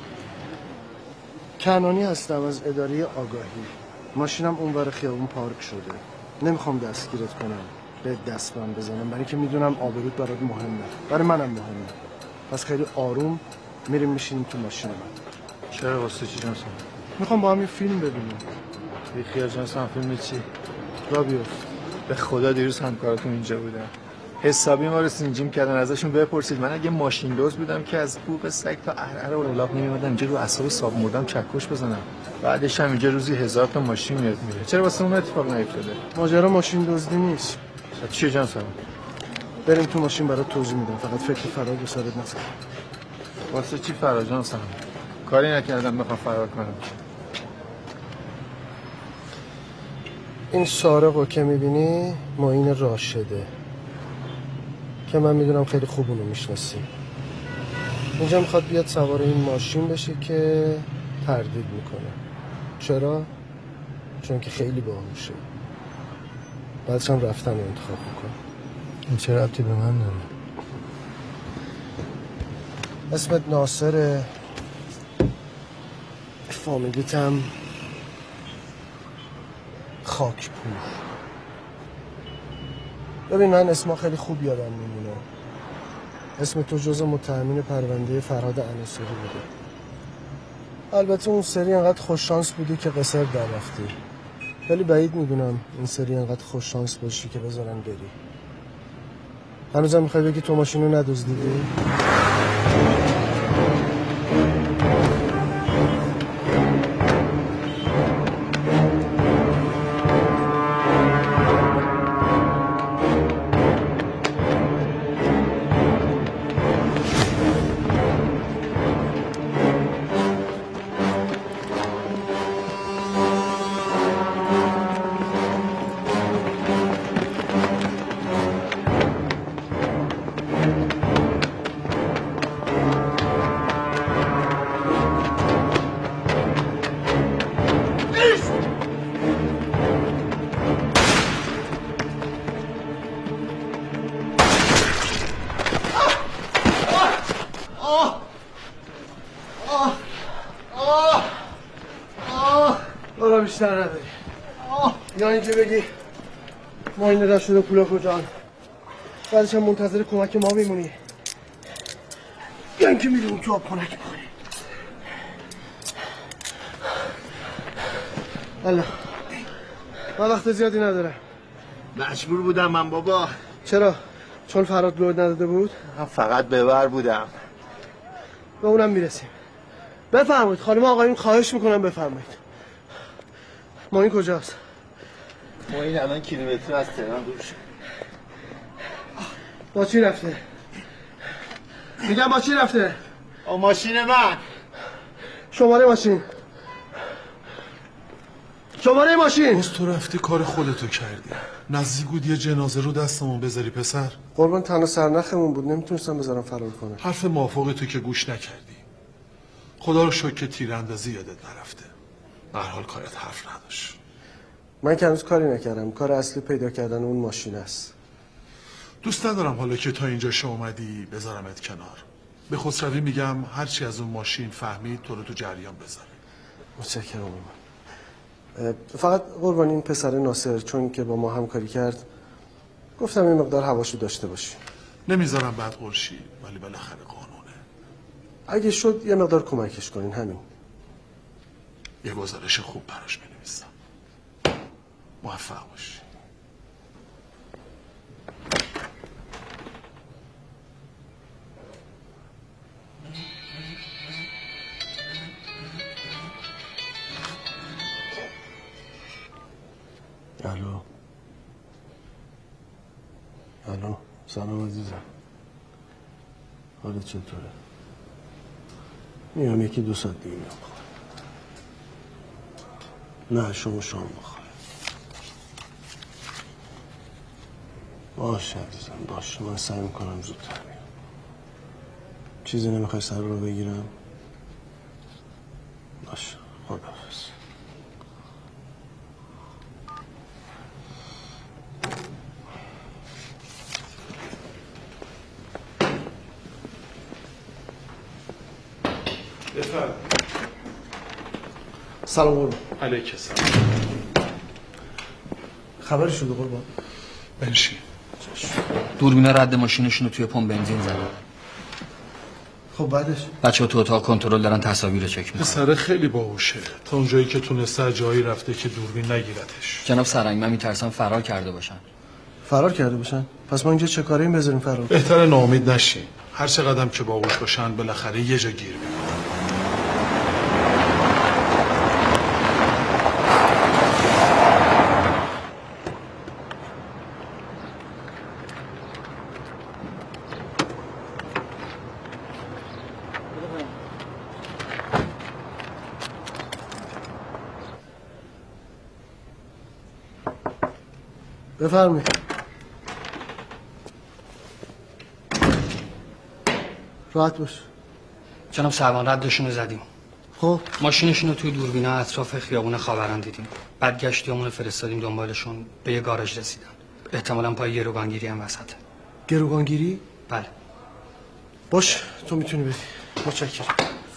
کنانی هستم از اداره آگاهی. ماشینم اونور خیابون پارک شده. نمیخوام دستگیرت کنم به دستبند بزنم برای اینکه میدونم آبروت برات مهمه. برای منم مهمه. پس خیلی آروم میریم میشینیم تو ماشین من. چرا واسه چی جانسون؟ میخوام با هم یه فیلم ببینیم. بی خیال جانسون فیلم چی؟ را بیفت. به خدا دیروز همکاراتون اینجا بودن. حسابی ما رو سینجیم کردن. ازشون بپرسید من اگه ماشین دوز بودم که از بوق سگ تا ارعر و اولاق نمی‌اومدم اینجا رو اعصاب صاحب مردم چکش بزنم. بعدش هم اینجا روزی هزار تا ماشین میاد میره. چرا واسه اون اتفاق نیفتاده؟ ماجرا ماشین دزدی نیست. چیه جانسون؟ بریم تو ماشین برات توضیح میدم. فقط فکر فرار به سرت نزن. واسه چی فرار جانسون؟ کاری نکردم بخوام فرار کنم. این سارقو که میبینی معین راشده که من میدونم خیلی خوب اونو میشناسی. اینجا میخواد بیاد سوار این ماشین بشه که تردید میکنه. چرا؟ چون که خیلی باهوشه. بعدش هم رفتن رو انتخاب میکنه. این چه ربطی به من داره؟ اسمت ناصره، فامیلیت هم خاکپور. ببین من اسما خیلی خوب یادم میمونه. اسم تو جزء متهمین پرونده فرهاد عناصری بوده. البته اون سری انقدر خوش شانس بودی که قصر در رفتی. ولی بعید میدونم این سری انقدر خوش شانس باشی که بذارن بری. هنوزم میخوای بگی تو ماشینو ندزدیدی؟ بیشتر نداری یا اینکه بگی معین رشد و پولا کجان بعدش هم منتظر کمک ما میمونی یا اینکه میدونی تو آب خنک میکنی. الله من وقت زیادی ندارم. مجبور بودم من بابا. چرا؟ چون فراد لود نداده بود؟ من فقط ببر بودم. به اونم میرسیم. بفرمایید خانم آقایون خواهش میکنم بفرمایید. معین کجاست؟ معین الان کیلومتر از تهران دور شد. با چی رفته؟ میگم با چی رفته؟ با ماشین من. شماره ماشین. شماره ماشین. باز تو رفتی کار خودتو کردی. نزدیک بود یه جنازه رو دستمون بذاری پسر. قربان تنها سرنخمون بود نمیتونستم بذارم فرار کنه. حرف موافق تو که گوش نکردی. خدا رو شکر که تیراندازی یادت نرفته. به هر حال کارت حرف نداشت. من که هنوز کاری نکردم. کار اصلی پیدا کردن اون ماشین است. دوست ندارم حالا که تا اینجا شما اومدی بذارمت کنار. به خسروی میگم هرچی از اون ماشین فهمید تو رو تو جریان بذاره. متشکرم من. فقط قربان این پسر ناصر چون که با ما همکاری کرد گفتم این مقدار حواشو داشته باشی. نمیذارم بعد قرشی ولی بالاخره قانونه. اگه شد یه مقدار کمکش کنین همین. یه گزارش خوب براش بنویسم. موفق باشی. الو الو سلام عزیزم. حالت چطوره؟ میام یکی دو ساعت دیگه میام. نه شما شام بخور. باشه عزیزم باشه، من سعی میکنم زودتر بیام. چیزی نمیخوای سر رو بگیرم؟ باشه خداحافظ. بفرم. سلام قربان. علیک السلام. خبری شده قربان؟ بنشین. دوربینا رد ماشینشون رو توی پمپ بنزین زدن. خب بعدش بچه‌ها تو اتاق کنترل دارن تصاویر رو چک می‌کنن. پسر خیلی باهوشه. تا اونجایی که تونسته جایی رفته که دوربین نگیرتش. جناب سرنگ من میترسم فرار کرده باشن. فرار کرده باشن؟ پس ما اینجا چه کاری بذاریم فرار؟ بهتره ناامید نشین. هر چقدر که باهوش باشن بالاخره یه جا گیر می‌کنن. بفرمایید. راحت باش. جناب سروان ردشون رو زدیم. خب ماشینشون رو توی دوربینا اطراف خیابون خاوران دیدیم. بعد گشتیامون رو فرستادیم دنبالشون، به یه گاراژ رسیدن. احتمالاً پای گروگانگیری هم وسطه. گروگانگیری؟ بله. باش تو میتونی بدی. متشکرم.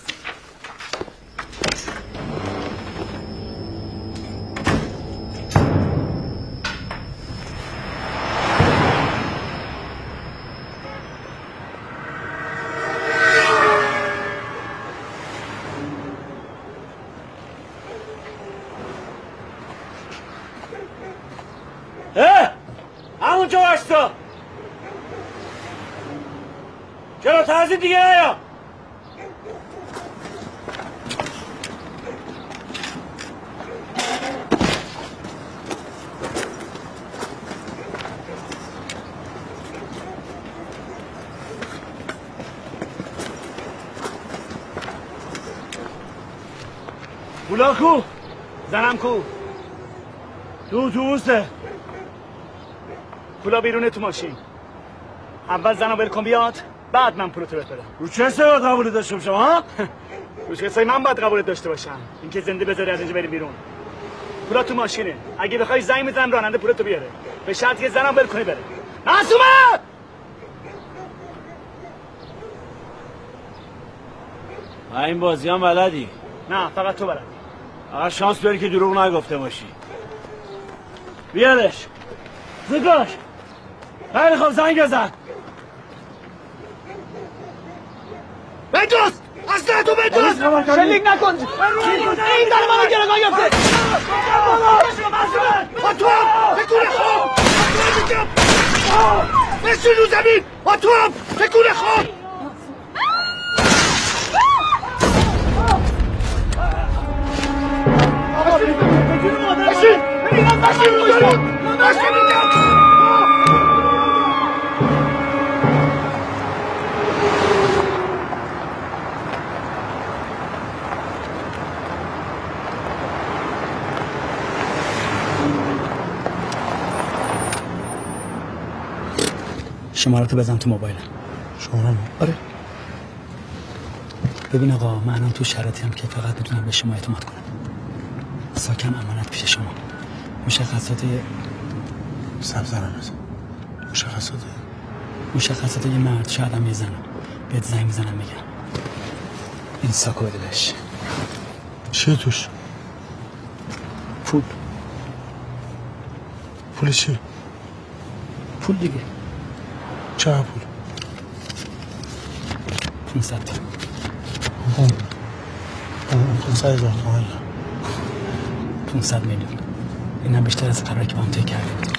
همونجا باشتا چرا ترزی دیگه نیا پولا کو زنم کو تو اتوبوسه پولا بیرونه تو ماشین. اول زنو ول کن بیاد، بعد من پولتو بهت بدم. رو چه حسابی قبول داشته باشم ها؟ رو چه حسابی من باید قبول داشته باشم؟ اینکه زنده بذاری از اینجا بریم بیرون. پولا تو ماشینه. اگه بخوای زنگ میزنم راننده پولتو بیاره. به شرطی که زنم ول کنی بره. معصومه! این بازی هم بلدی؟ نه فقط تو بلدی. فقط شانس بیاری که دروغ نگفته باشی. بیارش. زداش. خیلی خوب زنگ بزن. بجوز! اصلا تو بجوز! شلیک نکن! این در منو گرگان گفته! با تو هم! تکون خوب! بشین رو زمین! با تو هم! تکون خوب! بشین! بشین! بشین رو زمین! بشین میگم! شماراتو بزن تو موبایلم. شمارم؟ آره. ببین آقا من الان تو شرایطی هم که فقط میتونم به شما اعتماد کنم. ساکم امانت پیش شما. مشخصات سبزنم بزن. مشخصات مشخصات یه مرد، شاید هم یه زنم. بهت زنگ میزنم میگم این ساکو بده بهش. چیه توش؟ پول. پول چی؟ پول دیگه. چقدر پول؟ پونصد تا. اون پونصد هزار تومن. پونصد میلیون. اینم بیشتر از قراری که با هم طی کردیم.